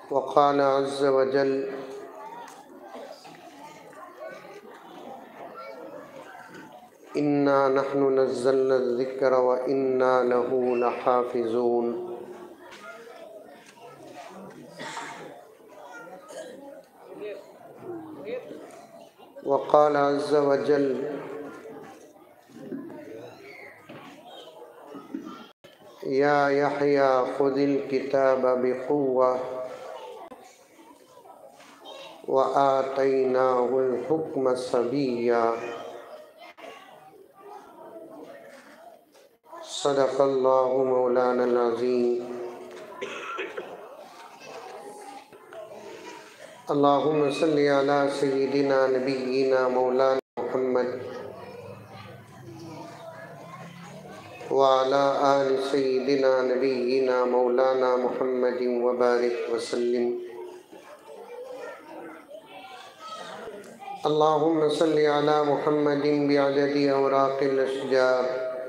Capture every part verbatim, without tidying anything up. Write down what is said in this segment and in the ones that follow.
वक़ाल अज़्ज़ व जल इन्ना नहनु नज़्ज़लना ज़िक्र व इन्ना लहू लहाफ़िज़ून। वक़ाल अज़्ज़ व जल या यहया ख़ुज़िल किताब बिक़ुव्वा व आतैनाहुल हुक्म सबिय्या। सदक़ल्लाहु मौलानल अज़ीम। अल्लाहुम्मा सल्लि अला सय्यिदिना नबिय्यिना मौलाना मुहम्मद व अला आलि सय्यिदिना नबिय्यिना मौलाना मुहम्मदिन व बारिक व सल्लिम। अल्लाहुम्मा सल्लि अला मुहम्मदिन बिअददि औराक़िल अशजार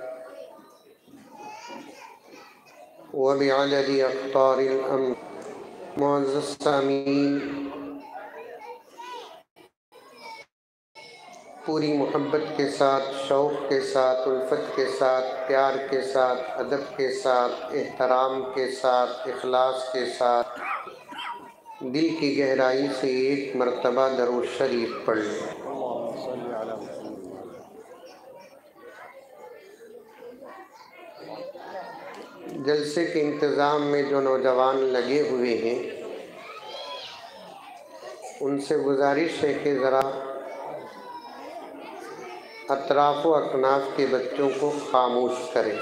व बिअददि अक़तारिल अम्र। मुअज़्ज़ज़ सामीन, पूरी मोहब्बत के साथ, शौक़ के साथ, उल्फत के साथ, प्यार के साथ, अदब के साथ, एहतराम के साथ, इखलास के साथ दिल की गहराई से एक मरतबा दरूद शरीफ पढ़ लें। जलसे के इंतज़ाम में जो नौजवान लगे हुए हैं उनसे गुजारिश है कि ज़रा अतराफ़ व अकनाफ़ के बच्चों को खामोश करें।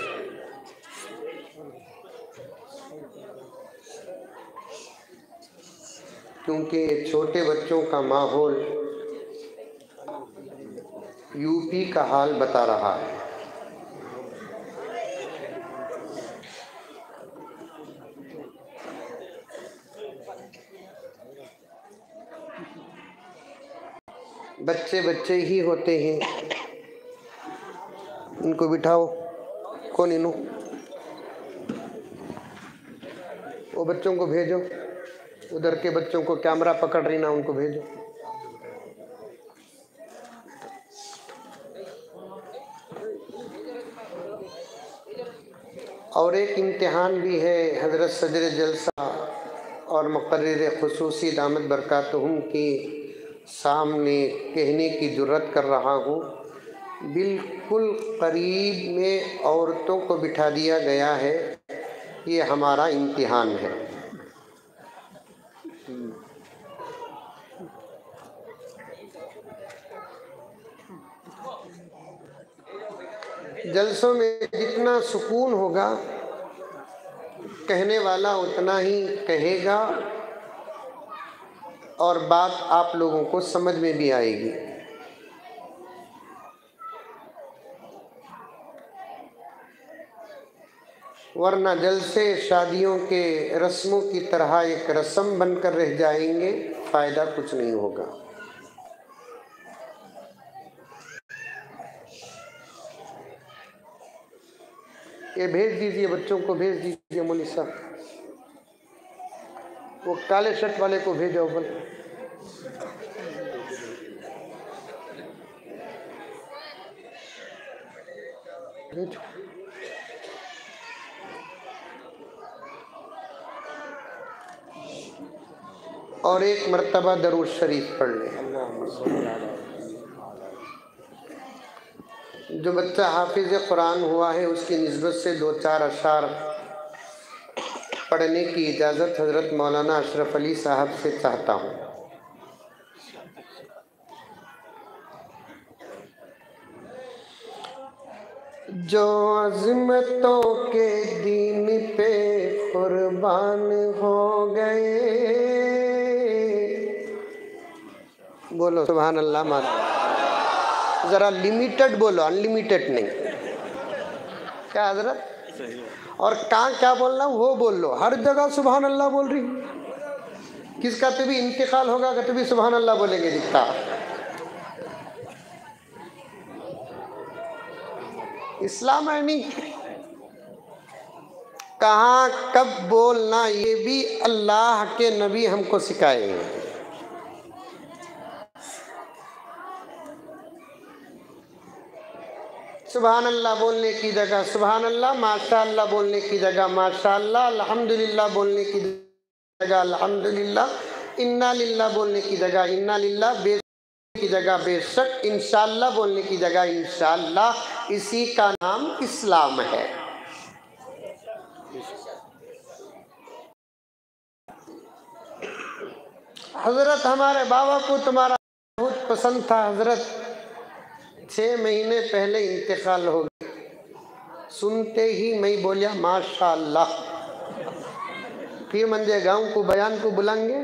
क्योंकि छोटे बच्चों का माहौल यूपी का हाल बता रहा है। बच्चे बच्चे ही होते हैं। इनको बिठाओ। कौन इनो? वो बच्चों को भेजो, उधर के बच्चों को कैमरा पकड़ रही ना, उनको भेजो। और एक इम्तिहान भी है हज़रत सदर जलसा और मुक़र्रिर ख़ुसूसी दामत बरकातहुम के सामने कहने की जुर्रत कर रहा हूँ। बिल्कुल करीब में औरतों को बिठा दिया गया है। ये हमारा इम्तिहान है। जलसों में जितना सुकून होगा कहने वाला उतना ही कहेगा और बात आप लोगों को समझ में भी आएगी। वरना जलसे शादियों के रस्मों की तरह एक रस्म बनकर रह जाएंगे, फ़ायदा कुछ नहीं होगा। ये भेज दीजिए, बच्चों को भेज दीजिए। मौलवी साहब, वो काले शर्ट वाले को भेजो। बल भेजो। और एक मर्तबा दरूद शरीफ पढ़ ले। जो बच्चा हाफिज कुरान हुआ है उसकी निस्बत से दो चार अशार पढ़ने की इजाज़त हज़रत मौलाना अशरफ अली साहब से चाहता हूँ। जो अज़मतों के दीन पे कुर्बान हो गए, बोलो सुभान अल्लाह। माता ज़रा लिमिटेड बोलो, अनलिमिटेड नहीं। क्या हजरत? और कहाँ क्या बोलना वो बोल लो। हर जगह सुभान अल्लाह बोल रही। किसका तो भी इंतकाल होगा तो भी सुभान अल्लाह बोलेंगे दिखता। इस्लाम है नहीं। कहाँ कब बोलना, ये भी अल्लाह के नबी हमको सिखाए हैं। सुभान अल्लाह बोलने की जगह सुभान अल्लाह, माशा अल्लाह बोलने की जगह माशा अल्लाह, अल्हम्दुलिल्लाह बोलने की जगह अल्हम्दुलिल्लाह, इन्ना लिल्लाह बोलने की जगह इन्ना लिल्लाह, बे की जगह बेशक, इंशाअल्लाह बोलने की जगह इंशाअल्लाह। इसी का नाम इस्लाम है। हजरत हमारे बाबा को तुम्हारा बहुत पसंद था हजरत, छः महीने पहले इंतकाल हो गया। सुनते ही मैं बोलिया माशा अल्लाह। फिर मंजे गाँव को बयान को बुलाएंगे।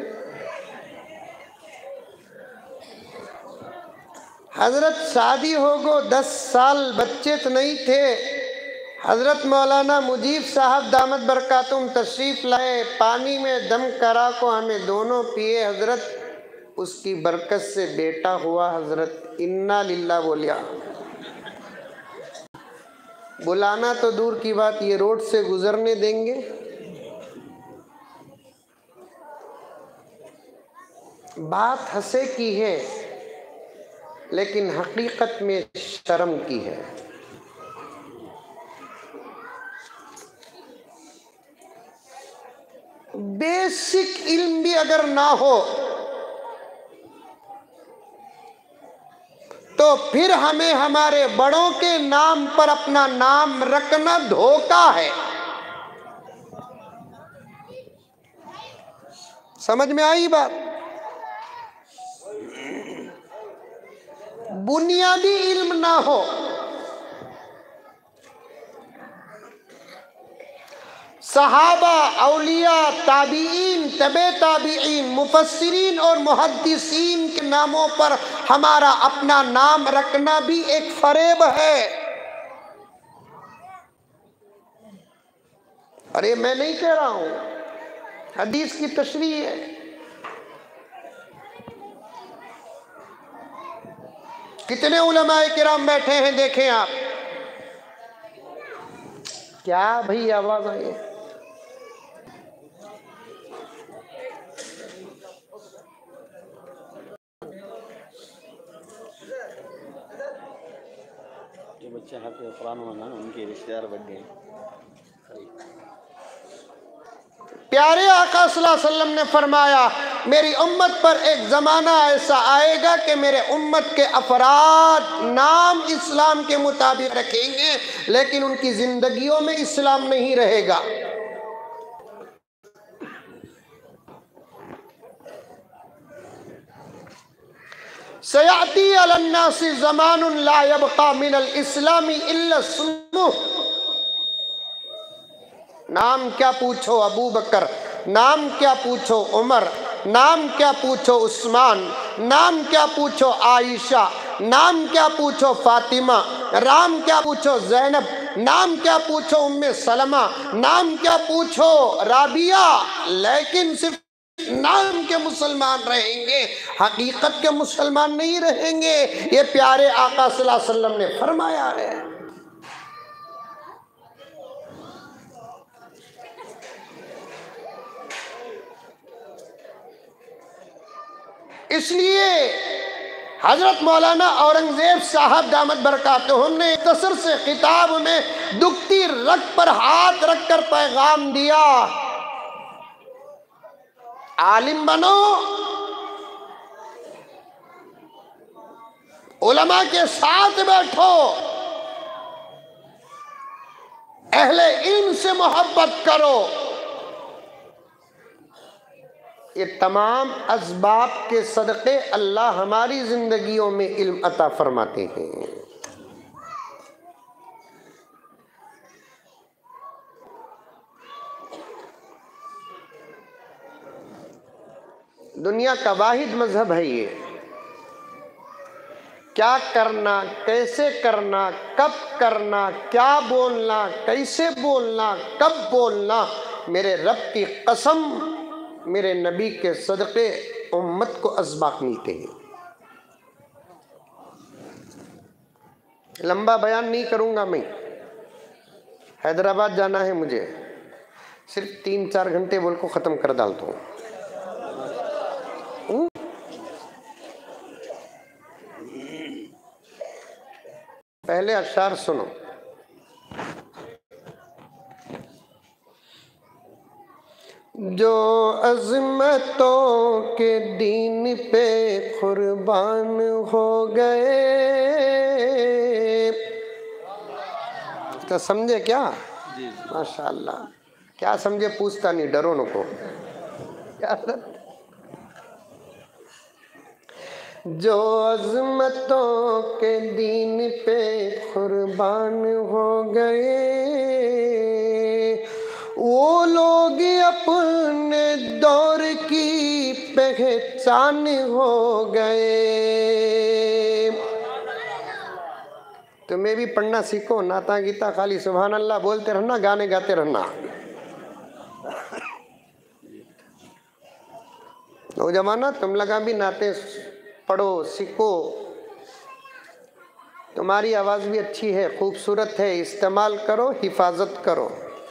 हजरत शादी हो गो दस साल, बच्चे तो नहीं थे। हजरत मौलाना मुजीब साहब दामत बरकातुम तशरीफ लाए, पानी में दम करा को हमें दोनों पिए हजरत, उसकी बरकत से बेटा हुआ हजरत। इन्ना लिल्लाह बोलिया। बुलाना तो दूर की बात, ये रोड से गुजरने देंगे? बात हंसे की है लेकिन हकीकत में शर्म की है। बेसिक इल्म भी अगर ना हो तो फिर हमें हमारे बड़ों के नाम पर अपना नाम रखना धोखा है। समझ में आई बात? बुनियादी इल्म ना हो, सहाबा, औलिया, ताबीईन, तबे ताबीईन, मुफस्सिरीन और मुहद्दिसीन के नामों पर हमारा अपना नाम रखना भी एक फरेब है। अरे मैं नहीं कह रहा हूं, हदीस की तशरीह है। कितने उलमाए किराम बैठे हैं देखें आप। क्या भाई आवाज आई है? जो बच्चे हाफिज़ कुरान होना ना, उनके रिश्तेदार बढ़ गए। प्यारे आका सल्लल्लाहु अलैहि वसल्लम ने फरमाया, मेरी उम्मत पर एक ज़माना ऐसा आएगा कि मेरे उम्मत के अफराद नाम इस्लाम के मुताबिक रखेंगे लेकिन उनकी ज़िंदगियों में इस्लाम नहीं रहेगा। सयाती अलन्नासी ज़मानुन ला यबका मिनल इस्लामी इल्ला सुन्नुह। नाम क्या पूछो अबू बकर, नाम क्या पूछो उमर, नाम क्या पूछो उस्मान, नाम क्या पूछो आयशा, नाम क्या पूछो फातिमा, नाम क्या पूछो जैनब, नाम क्या पूछो उम्मे सलमा, नाम क्या पूछो राबिया, लेकिन सिर्फ नाम के मुसलमान रहेंगे, हकीकत के मुसलमान नहीं रहेंगे। ये प्यारे आका सल्लल्लाहु अलैहि वसल्लम ने फरमाया है। इसलिए हजरत मौलाना औरंगजेब साहब दामत बरकातुहुम ने तसर से खिताब में दुखती रग पर हाथ रखकर पैगाम दिया, आलिम बनो, उलमा के साथ बैठो, अहले इल्म से मोहब्बत करो। ये तमाम असबाब के सदक़े अल्लाह हमारी ज़िंदगियों में इल्म अता फरमाते हैं। दुनिया का वाहिद मजहब है ये। क्या करना, कैसे करना, कब करना, क्या बोलना, कैसे बोलना, कब बोलना, मेरे रब की कसम, मेरे नबी के सदक़े उम्मत को असबाक मिलते हैं। लंबा बयान नहीं करूंगा मैं, हैदराबाद जाना है मुझे। सिर्फ तीन चार घंटे बोल को ख़त्म कर डालता हूँ। पहले अशार सुनो। जो अज़मतों के दीन पे कुर्बान हो गए, तो समझे क्या? माशाअल्लाह। क्या समझे पूछता नहीं, डरो न को। क्या जो अज़मतों के दीन पे कुर्बान हो गए, वो लोग अपने दौर की पहचान हो गए। तुम्हें भी पढ़ना सीखो, नाता गीता खाली सुभान अल्लाह बोलते रहना, गाने गाते रहना। नौजवाना तुम लगा भी नाते पढ़ो सीखो। तुम्हारी आवाज़ भी अच्छी है, खूबसूरत है, इस्तेमाल करो, हिफाजत करो।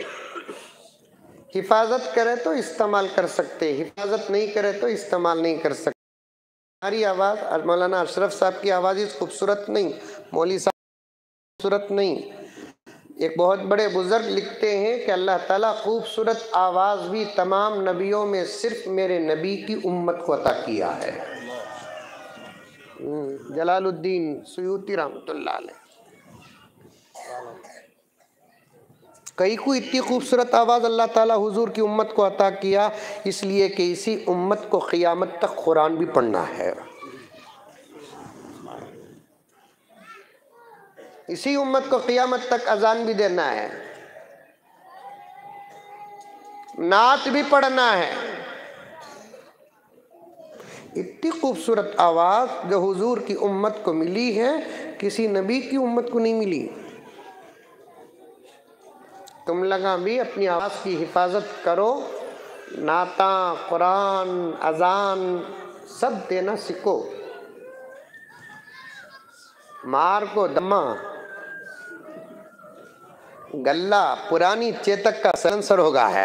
हिफाजत करे तो इस्तेमाल कर सकते, हिफाजत नहीं करे तो इस्तेमाल नहीं कर सकते। हमारी आवाज़, मौलाना अशरफ साहब की आवाज़ इस खूबसूरत नहीं, मौली साहब खूबसूरत नहीं। एक बहुत बड़े बुजुर्ग लिखते हैं कि अल्लाह ताला खूबसूरत आवाज़ भी तमाम नबियों में सिर्फ मेरे नबी की उम्मत को अता किया है। जलालुद्दीन सुयूती रहमतुल्लाह अलैह। कई को इतनी खूबसूरत आवाज़ अल्लाह ताला हुजूर की उम्मत को अता किया, इसलिए कि इसी उम्मत को क़ियामत तक कुरान भी पढ़ना है। इसी उम्मत को क़ियामत तक अजान भी देना है, नात भी पढ़ना है। इतनी खूबसूरत आवाज़ जो हुजूर की उम्मत को मिली है, किसी नबी की उम्मत को नहीं मिली। तुम लगा भी अपनी आवाज़ की हिफाजत करो, नाता, कुरान, अजान सब देना सीखो। मार को दमा, गल्ला पुरानी चेतक का सलेंसर होगा है।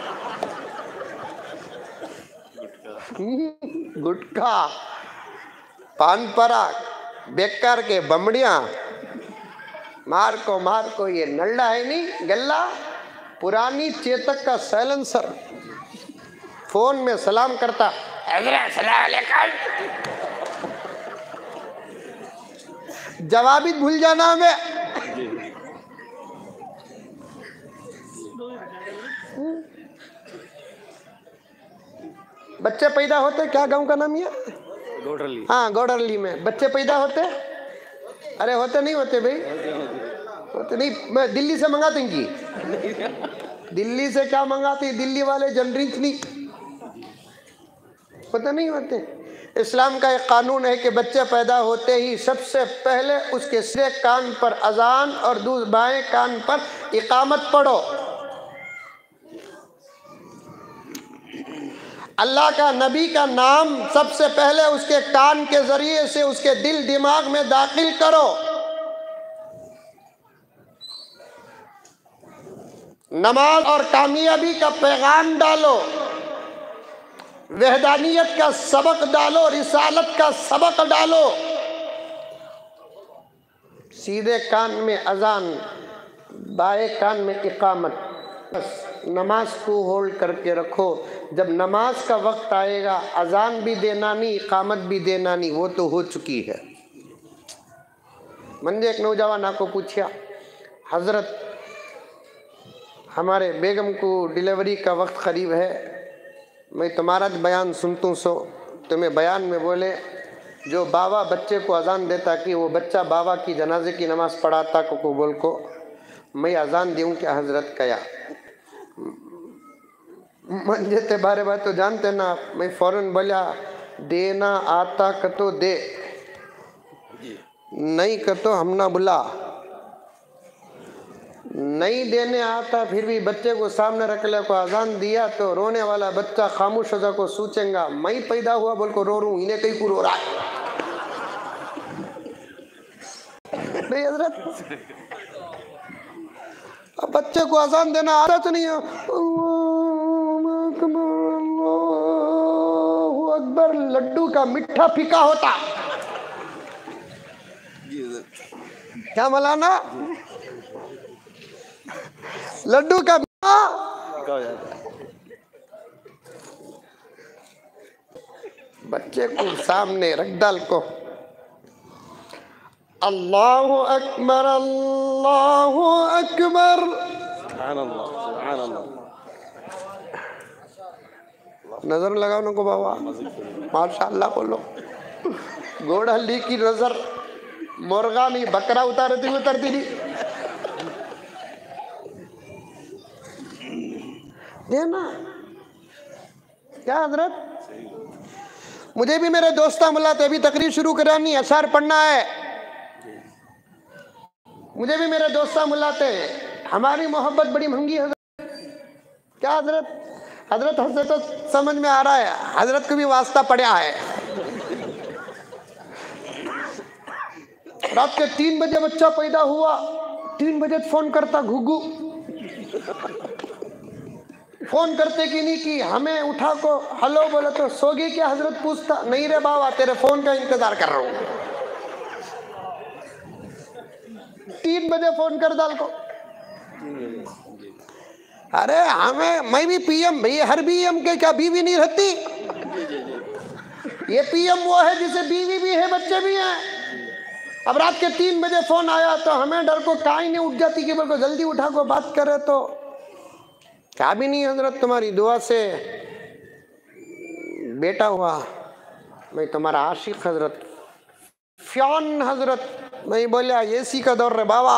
गुटखा, पान पराग, बेकार के बमड़िया, मार को मार को ये नल्ला है नहीं, गल्ला पुरानी चेतक का सैलेंसर। फोन में सलाम करता, हज़रत सलाम अलैकुम, जवाब ही भूल जाना में। बच्चे पैदा होते, क्या गांव का नाम है? गौडरली। हाँ गौडरली में बच्चे पैदा होते। अरे होते नहीं होते भाई, होते नहीं। मैं दिल्ली से मंगाती की, दिल्ली से क्या मंगाती, दिल्ली वाले जनरिंच नहीं होते, नहीं होते। इस्लाम का एक कानून है कि बच्चे पैदा होते ही सबसे पहले उसके सिरे कान पर अजान और दूसरे बाएं कान पर इकामत पढ़ो। अल्लाह का नबी का नाम सबसे पहले उसके कान के जरिए से उसके दिल दिमाग में दाखिल करो। नमाज और कामयाबी का पैगाम डालो, वहदानियत का सबक डालो, रिसालत का सबक डालो। सीधे कान में अजान, बाएं कान में इकामत। बस नमाज को होल्ड करके रखो। जब नमाज का वक्त आएगा, अजान भी देना नहीं, इकामत भी देना नहीं, वो तो हो चुकी है। मंजे एक नौजवान आपको पूछा, हजरत हमारे बेगम को डिलीवरी का वक्त करीब है, मैं तुम्हारा बयान सुनता हूँ, सो तुम्हें बयान में बोले जो बाबा बच्चे को अजान देता कि वो बच्चा बाबा की जनाजे की नमाज़ पढ़ाता को, को बोल को मैं अजान दूँ क्या हजरत कया? मंजे ते बारे बात तो जानते ना। मैं फौरन बोला देना आता कतो दे, नहीं कतो हम ना बुला। नहीं देने आता फिर भी बच्चे को सामने रख ले को अजान दिया तो रोने वाला बच्चा खामोश हो जा को सोचेगा मैं पैदा हुआ बोल को रो रूं, इन्हें कहीं को रो रहा है। नहीं हजरत, अब बच्चे को अजान देना आदत नहीं है, लड्डू का मीठा फीका होता। क्या मौलाना? लड्डू का मीठा बच्चे को सामने रख डाल को अल्लाहु अकबर अल्लाहु अकबर सुभान अल्लाह सुभान अल्लाह। नजर लगाओ ना को बाबा, माशाअल्लाह बोलो। घोड़ा ली की नजर मुर्गा में बकरा उतारती उतरती नहीं देना। क्या हजरत? मुझे भी मेरे दोस्ता मुल्ला थे, अभी तकरीर शुरू करानी, अशार पढ़ना है। मुझे भी मेरे दोस्ता मुल्ला थे, हमारी मोहब्बत बड़ी महंगी है। क्या हजरत? हजरत हजरत तो समझ में आ रहा है, हजरत को भी वास्ता पड़ा है। रात के तीन बजे बच्चा पैदा हुआ, तीन बजे फोन करता घुघू, फोन करते कि नहीं कि हमें उठा को हेलो बोले तो सोगी क्या हजरत पूछता, नहीं रे बाबा तेरे फोन का इंतजार कर रहा हूं। तीन बजे फोन कर डाल को। अरे हमें, मैं भी पीएम भाई, हर पीएम के क्या बीवी नहीं रहती? ये पीएम वो है जिसे बीवी भी है बच्चे भी हैं। अब रात के तीन बजे फोन आया तो हमें डर को काई नहीं उठ जाती कि बोल को जल्दी उठा को बात करे तो क्या भी नहीं हजरत तुम्हारी दुआ से बेटा हुआ। मैं तुम्हारा आशिक हजरत, फ्यान हजरत। मैं बोलिया एसी का दौर रे बाबा,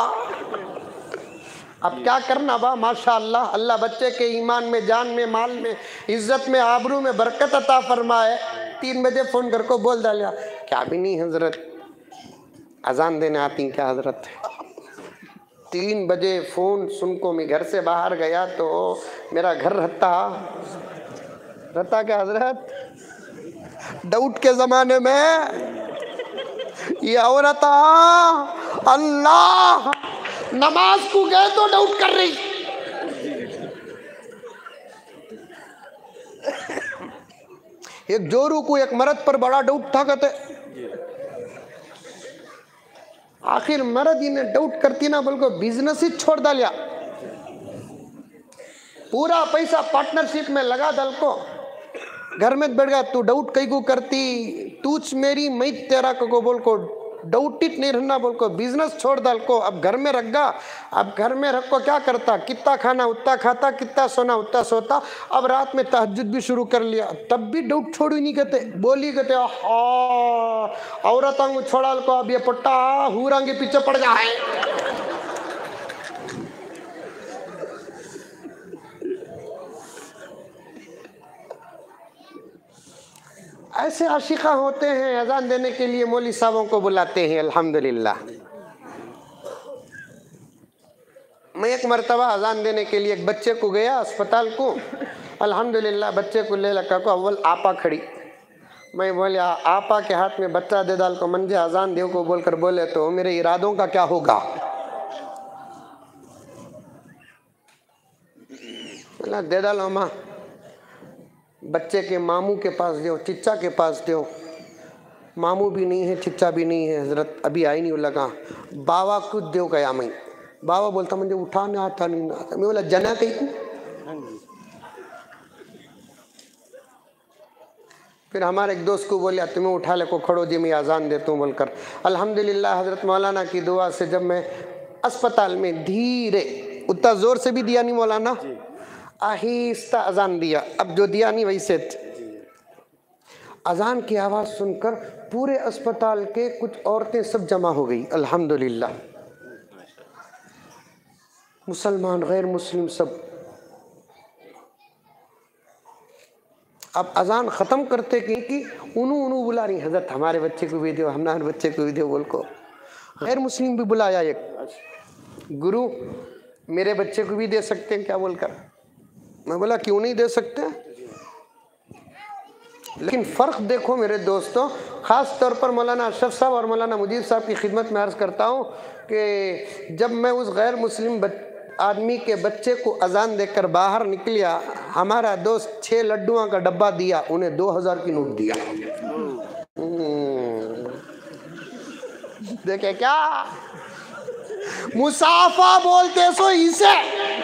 अब क्या करना बा। माशाअल्लाह, अल्लाह बच्चे के ईमान में, जान में, माल में, इज्जत में, आबरू में बरकत अता फरमाए। तीन बजे फोन कर को बोल डालिया, क्या भी नहीं हजरत अजान देने आती क्या हजरत? तीन बजे फोन सुन को मैं घर से बाहर गया तो मेरा घर रहता रहता क्या हजरत? डाउट के जमाने में ये औरत अल्लाह नमाज को गए तो डाउट कर रही। एक जोरू को एक मर्द पर बड़ा डाउट था, कहते आखिर मर्द ही ने डाउट करती ना बोल को बिजनेस ही छोड़ डालिया, पूरा पैसा पार्टनरशिप में लगा दल को, घर में बैठ गया। तू डाउट कई को करती, तूच मेरी मैं तेरा को बोल को डाउट इट नहीं रहना बोल को बिजनेस छोड़ डाल को। अब घर में रख गा, अब घर में रख को क्या करता, कितना खाना उतना खाता, कितना सोना उतना सोता। अब रात में तहज्जुद भी शुरू कर लिया, तब भी डाउट छोड़ ही नहीं कहते। बोली कहते औरतों को छोड़ा को, अब ये पट्टा हुरां के पीछे पड़ जाए। ऐसे आशिका होते हैं, अजान देने के लिए मौली साहबों को बुलाते हैं। अल्हम्दुलिल्लाह, मैं एक मरतबा अजान देने के लिए एक बच्चे को गया अस्पताल को। अल्हम्दुलिल्लाह बच्चे को ले लगा को अव्वल आपा खड़ी। मैं बोले आपा के हाथ में बच्चा दे डाल को मंजे अजान देव को बोलकर बोले तो मेरे इरादों का क्या होगा? दे डालो माँ, बच्चे के मामू के पास दो, चिच्चा के पास दो। मामू भी नहीं है, चिच्चा भी नहीं है, हजरत अभी आई नहीं लगा। बाबा खुद दो गया। मैं बाबा बोलता मुझे उठाने आता नहीं ना आता। मैं बोला जना कहीं को। फिर हमारे एक दोस्त को बोलिया तुम्हें उठा ले को खड़ो जी मैं अजान देता हूँ बोलकर। अल्हम्दुलिल्लाह हजरत मौलाना की दुआ से जब मैं अस्पताल में धीरे, उतना जोर से भी दिया नहीं मौलाना, आहिस्ता अजान दिया। अब जो दिया नहीं वैसे अजान की आवाज़ सुनकर पूरे अस्पताल के कुछ औरतें सब जमा हो गई। अल्हम्दुलिल्लाह, मुसलमान गैर मुस्लिम सब। अब अजान ख़त्म करते कि, कि उनु उनु बुला रही हजरत हमारे बच्चे को भी दो, हमारे बच्चे को भी दो बोल को। गैर मुस्लिम भी बुलाया एक गुरु, मेरे बच्चे को भी दे सकते हैं क्या बोलकर। मैं बोला क्यों नहीं दे सकते, लेकिन फ़र्क देखो मेरे दोस्तों। ख़ास तौर पर मौलाना अशरफ साहब और मौलाना मुजीब साहब की खिदमत में अर्ज़ करता हूँ कि जब मैं उस गैर मुस्लिम आदमी के बच्चे को अजान देकर बाहर निकलिया, हमारा दोस्त छह लड्डुओं का डब्बा दिया, उन्हें दो हजार की नोट दिया। देखे क्या मुसाफा बोलते सो इसे।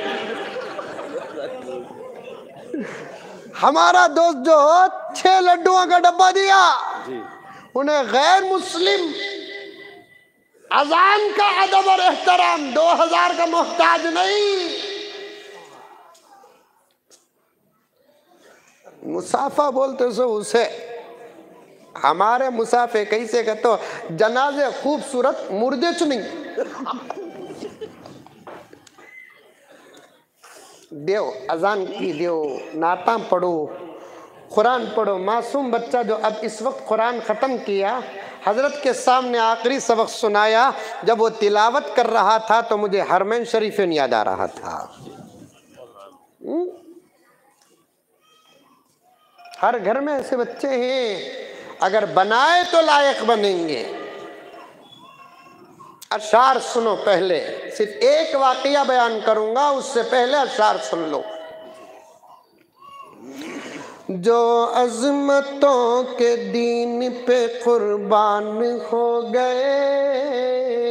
हमारा दोस्त जो छह लड्डुओं का डब्बा दिया, उन्हें गैर मुस्लिम अजान का अदब और एहतराम, दो हजार का मोहताज नहीं। मुसाफा बोलते सो उसे। हमारे मुसाफे कैसे कहते हो, जनाजे खूबसूरत मुर्दे च नहीं। देव अजान की देव, नाता पढ़ो, कुरान पढ़ो। मासूम बच्चा जो अब इस वक्त कुरान ख़त्म किया, हजरत के सामने आखिरी सबक सुनाया, जब वो तिलावत कर रहा था तो मुझे हरमैन शरीफेन याद आ रहा था। हुँ? हर घर में ऐसे बच्चे हैं, अगर बनाए तो लायक बनेंगे। अशार सुनो पहले, सिर्फ एक वाकया बयान करूंगा, उससे पहले अशार सुन लो। जो अज़मतों के दीन पे कुर्बान हो गए,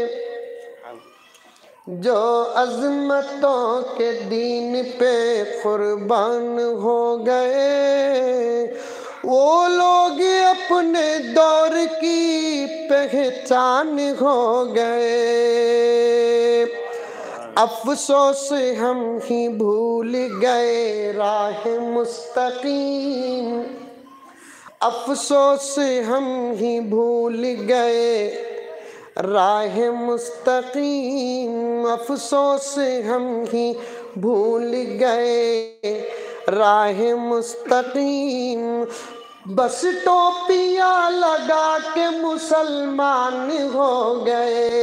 जो अज़मतों के दीन पे कुर्बान हो गए, वो लोग अपने दौर की पहचान हो गए। अफसोस हम ही भूल गए राह मुस्तकीम, अफसोस हम ही भूल गए राह मुस्तकीम, अफसोस हम ही भूल गए राह मुस्तकीम। बस टोपियाँ लगा के मुसलमान हो गए,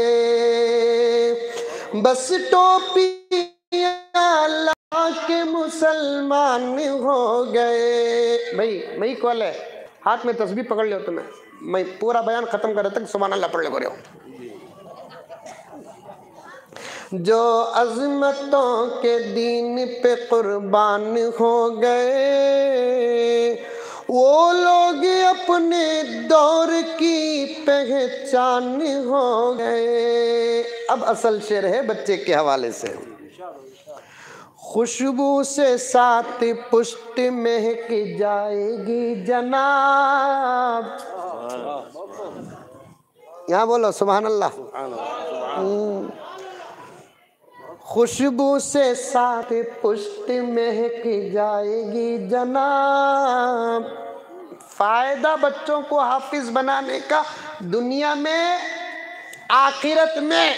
बस टोपियाँ लगा के मुसलमान हो गए। भाई मई कॉल है, हाथ में तस्बीह पकड़ लो तुम्हें, मैं पूरा बयान खत्म कर तक सुभान अल्लाह पढ़ ले करो। जो अज़मतों के दीन पे कुर्बान हो गए, वो लोग अपने दौर की पहचान हो गए। अब असल शेर है बच्चे के हवाले से। खुशबू से साथ पुष्ट महक जाएगी जनाब, यहाँ बोलो सुभान अल्लाह। खुशबू से साथ पुष्ट महक जाएगी जनाब। फायदा बच्चों को हाफिज बनाने का दुनिया में, आखिरत में।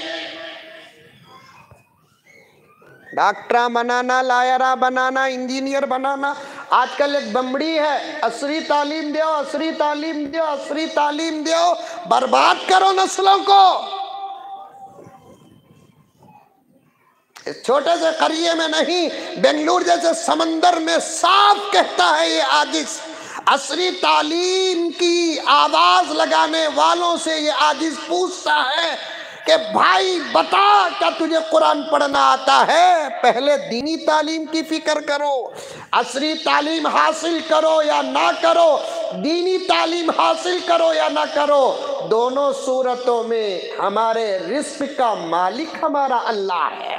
डॉक्टर बनाना, लायरा बनाना, इंजीनियर बनाना, आजकल एक बमड़ी है, असरी तालीम दो, असरी तालीम दो, असरी तालीम दो, बर्बाद करो नस्लों को। इस छोटे से करिए में नहीं, बेंगलुरु जैसे समंदर में साफ कहता है ये आजिज। असरी तालीम की आवाज लगाने वालों से ये आजिज पूछता है कि भाई बता, क्या तुझे कुरान पढ़ना आता है? पहले दीनी तालीम की फिक्र करो। असरी तालीम हासिल करो या ना करो, दीनी तालीम हासिल करो या ना करो, दोनों सूरतों में हमारे रिस्क का मालिक हमारा अल्लाह है।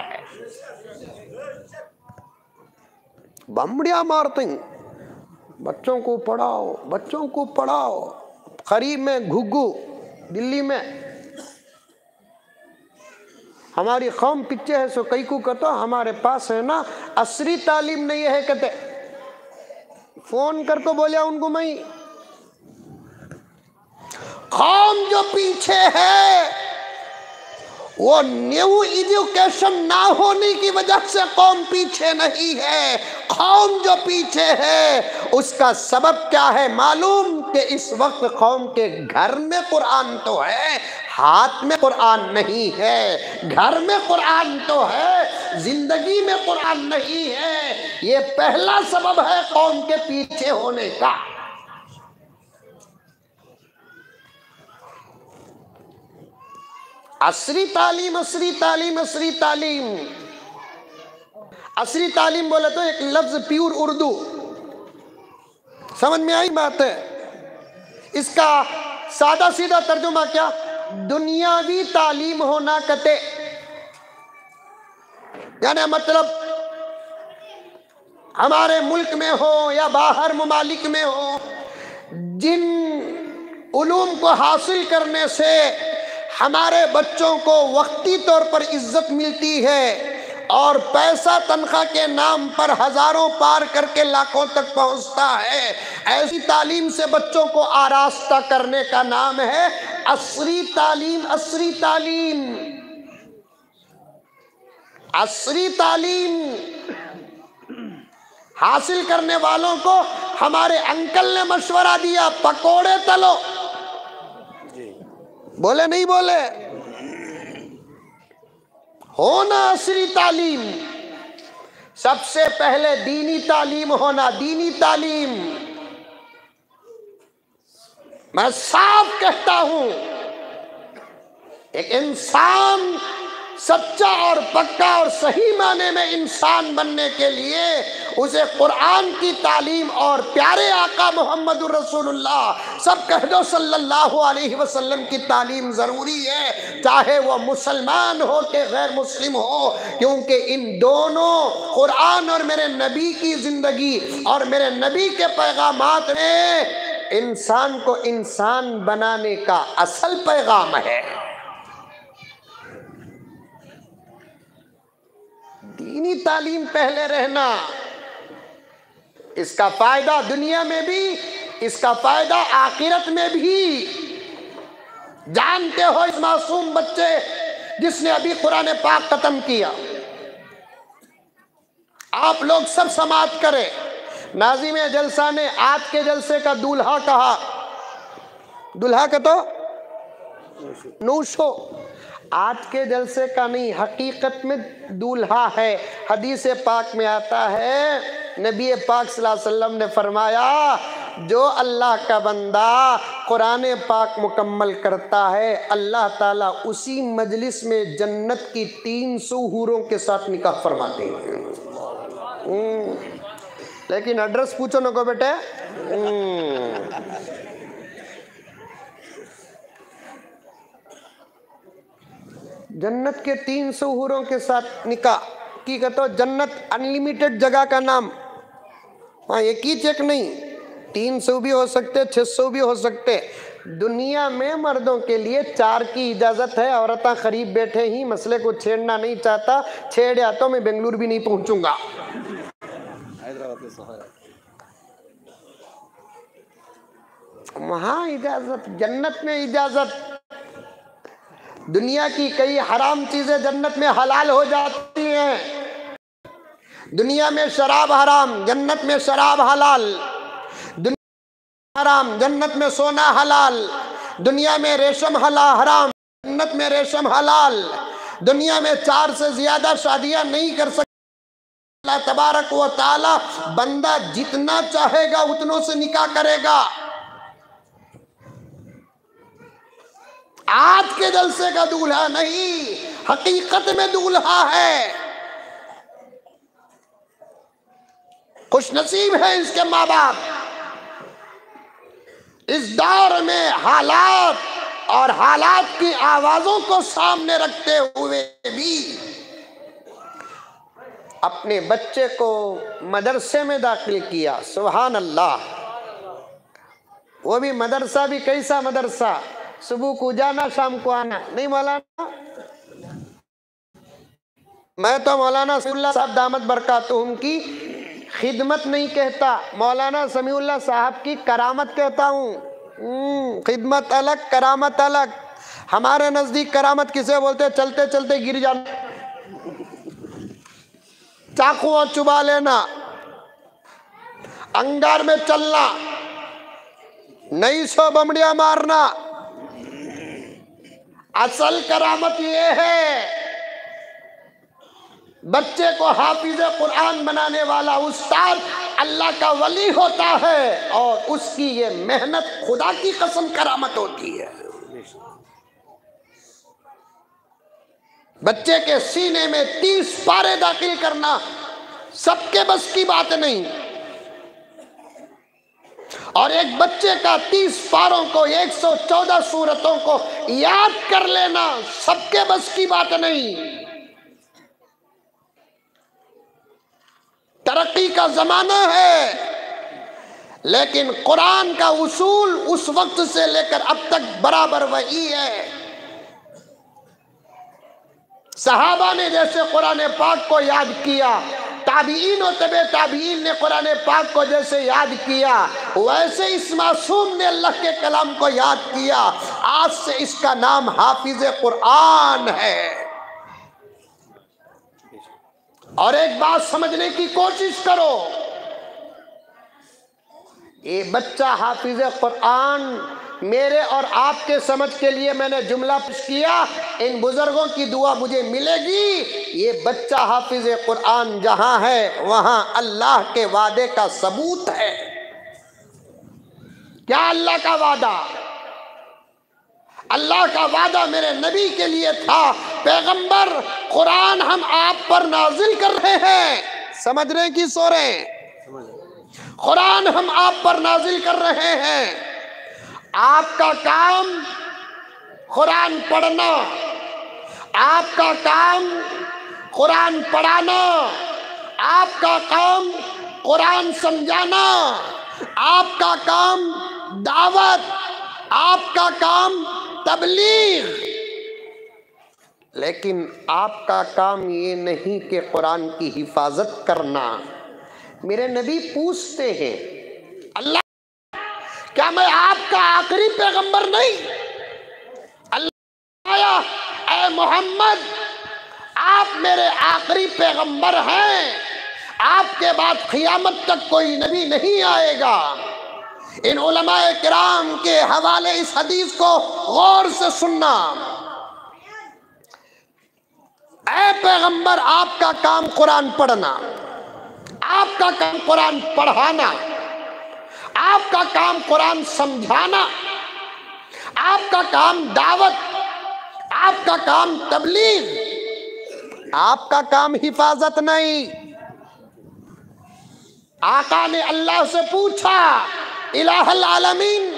बमड़िया मारते हैं, बच्चों को पढ़ाओ, बच्चों को पढ़ाओ। करीब में घुग्गू दिल्ली में हमारी कौम पीछे है, सो कई को कहता हमारे पास है ना असरी तालीम नहीं है, कहते फोन करके बोलिया उनको, मैं कौम जो पीछे है वो न्यू एजुकेशन ना होने की वजह से कौम पीछे नहीं है। कौम जो पीछे है उसका सबब क्या है मालूम? कि इस वक्त कौम के घर में कुरान तो है, हाथ में कुरान नहीं है। घर में कुरान तो है, जिंदगी में कुरान नहीं है। ये पहला सबब है कौम के पीछे होने का। असरी तालीम, असरी तालीम, असरी तालीम। असली तालीम बोले तो एक लफ्ज प्योर उर्दू, समझ में आई बात है। इसका सादा सीधा तर्जुमा क्या? दुनियावी तालीम होना कते, यानी मतलब हमारे मुल्क में हो या बाहर ममालिक में हो, जिन उलूम को हासिल करने से हमारे बच्चों को वक्ती तौर पर इज्जत मिलती है और पैसा तनख्वाह के नाम पर हजारों पार करके लाखों तक पहुंचता है, ऐसी तालीम से बच्चों को आरास्ता करने का नाम है असरी तालीम। असरी तालीम, असरी तालीम हासिल करने वालों को हमारे अंकल ने मशवरा दिया, पकोड़े तलो। बोले नहीं बोले? होना असली तालीम, सबसे पहले दीनी तालीम होना। दीनी तालीम, मैं साफ कहता हूं, एक इंसान सच्चा और पक्का और सही माने में इंसान बनने के लिए उसे कुरान की तालीम और प्यारे आका मोहम्मद रसूलुल्लाह, सब कह दो सल्लल्लाहु अलैहि वसल्लम की तालीम ज़रूरी है, चाहे वो मुसलमान हो कि गैर मुस्लिम हो, क्योंकि इन दोनों कुरान और मेरे नबी की ज़िंदगी और मेरे नबी के पैगामात में इंसान को इंसान बनाने का असल पैगाम है। दीनी तालीम पहले रहना, इसका फायदा दुनिया में भी, इसका फायदा आखिरत में भी। जानते हो इस मासूम बच्चे जिसने अभी कुरान पाक खत्म किया, आप लोग सब समाअत करें, नाज़िम जलसा ने आज के जलसे का दूल्हा कहा, दूल्हा का तो नूशो, आज के जलसे का नहीं, हकीकत में दूल्हा है। हदीस पाक में आता है, नबी पाक सल्लल्लाहु अलैहि वसल्लम ने फरमाया, जो अल्लाह का बंदा कुरान पाक मुकम्मल करता है, अल्लाह ताला उसी मजलिस में जन्नत की तीन सौ हूरों के साथ निकाह फरमाते हैं। लेकिन एड्रेस पूछो ना को बेटे। जन्नत के तीन सौ हूरों के साथ निकाह की कहते, जन्नत अनलिमिटेड जगह का नाम। हाँ, एक ही चेक नहीं, तीन सौ भी हो सकते, छह सौ भी हो सकते। दुनिया में मर्दों के लिए चार की इजाजत है, औरतें करीब बैठे ही मसले को छेड़ना नहीं चाहता, छेड़ा तो मैं बेंगलुरु भी नहीं पहुंचूंगा। वहां इजाजत, जन्नत में इजाजत। दुनिया की कई हराम चीजें जन्नत में हलाल हो जाती हैं। दुनिया में शराब हराम, जन्नत में शराब हलाल। दुनिया हराम, जन्नत में सोना हलाल। दुनिया में रेशम हला हराम, जन्नत में रेशम हलाल। दुनिया में चार से ज्यादा शादियां नहीं कर सकते। अल्लाह तबारक व तआला बंदा जितना चाहेगा उतनों से निकाह करेगा। आज के जलसे का दूल्हा नहीं, हकीकत में दूल्हा है। खुशनसीब है इसके माँ बाप। इस दौर में हालात और हालात की आवाजों को सामने रखते हुए भी अपने बच्चे को मदरसे में दाखिल किया। सुभान अल्लाह। वो भी मदरसा भी कैसा मदरसा, सुबह को जाना शाम को आना। नहीं मौलाना, मैं तो मौलाना समीउल्लाह साहब दामत बरकातुहुम की खिदमत नहीं कहता, मौलाना समीउल्लाह साहब की करामत कहता हूँ। खिदमत अलग, करामत अलग। हमारे नजदीक करामत किसे बोलते? चलते चलते गिर जाना, चाकुओं चुबा लेना, अंगार में चलना, नई सौ बमड़िया मारना। असल करामत ये है, बच्चे को हाफिज कुरान बनाने वाला उस्ताद अल्लाह का वली होता है और उसकी ये मेहनत खुदा की कसम करामत होती है। बच्चे के सीने में तीस पारे दाखिल करना सबके बस की बात नहीं। और एक बच्चे का तीस पारों को, एक सौ चौदह सूरतों को याद कर लेना सबके बस की बात नहीं। तरक्की का जमाना है, लेकिन कुरान का उसूल उस वक्त से लेकर अब तक बराबर वही है। सहाबा ने जैसे कुरान पाक को याद किया, ताबीन और तबे ताबीन ने कुरान पाक को जैसे याद किया, वैसे इस मासूम ने अल्लाह के कलाम को याद किया। आज से इसका नाम हाफिज कुरान है। और एक बात समझने की कोशिश करो, ये बच्चा हाफिज कुरान, मेरे और आपके समझ के लिए मैंने जुमला पेश किया, इन बुजुर्गों की दुआ मुझे मिलेगी। ये बच्चा हाफिज कुरान जहां है वहां अल्लाह के वादे का सबूत है। क्या अल्लाह का वादा? अल्लाह का वादा मेरे नबी के लिए था, पैगंबर कुरान हम आप पर नाजिल कर रहे हैं, समझ रहे की सो रहे हैं? कुरान हम आप पर नाजिल कर रहे हैं। आपका काम कुरान पढ़ना, आपका काम कुरान पढ़ाना, आपका काम कुरान समझाना, आपका काम दावत, आपका काम तबलीग। लेकिन आपका काम ये नहीं कि कुरान की हिफाजत करना। मेरे नबी पूछते हैं, अल्लाह क्या मैं आपका आखिरी पैगंबर नहीं? अल्लाह आया, ऐ मोहम्मद आप मेरे आखिरी पैगंबर हैं, आपके बाद क़यामत तक कोई नबी नहीं आएगा। इन उलमाए किराम के हवाले इस हदीस को गौर से सुनना। ऐ पैगंबर आपका काम कुरान पढ़ना, आपका काम कुरान पढ़ाना, आपका काम कुरान समझाना, आपका काम दावत, आपका काम तबलीग, आपका काम हिफाजत नहीं। आका ने अल्लाह से पूछा, इलाहल आलमीन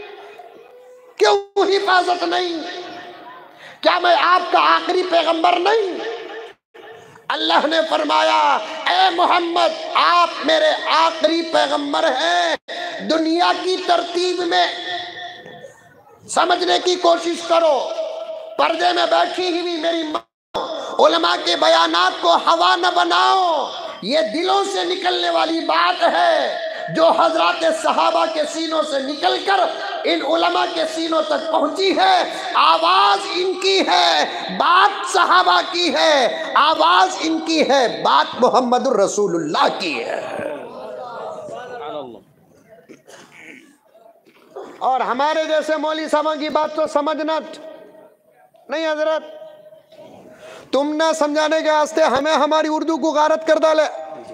क्यों हिफाजत नहीं? क्या मैं आपका आखिरी पैगंबर नहीं? अल्लाह ने फरमाया, ए मोहम्मद आप मेरे आखिरी पैगंबर हैं। दुनिया की तरतीब में समझने की कोशिश करो। पर्दे में बैठी हुई मेरी माँ, उलमा के बयानात को हवा न बनाओ। ये दिलों से निकलने वाली बात है जो हजरात सहाबा के सीनों से निकलकर इन उलमा के सीनों तक पहुंची है। आवाज इनकी है, बात सहाबा की है, आवाज इनकी है, बात मोहम्मदुर रसूलुल्लाह की है। और हमारे जैसे मौली साहब की बात तो समझना नहीं। हजरत तुम ना समझाने के वास्ते हमें हमारी उर्दू को गारत कर डाले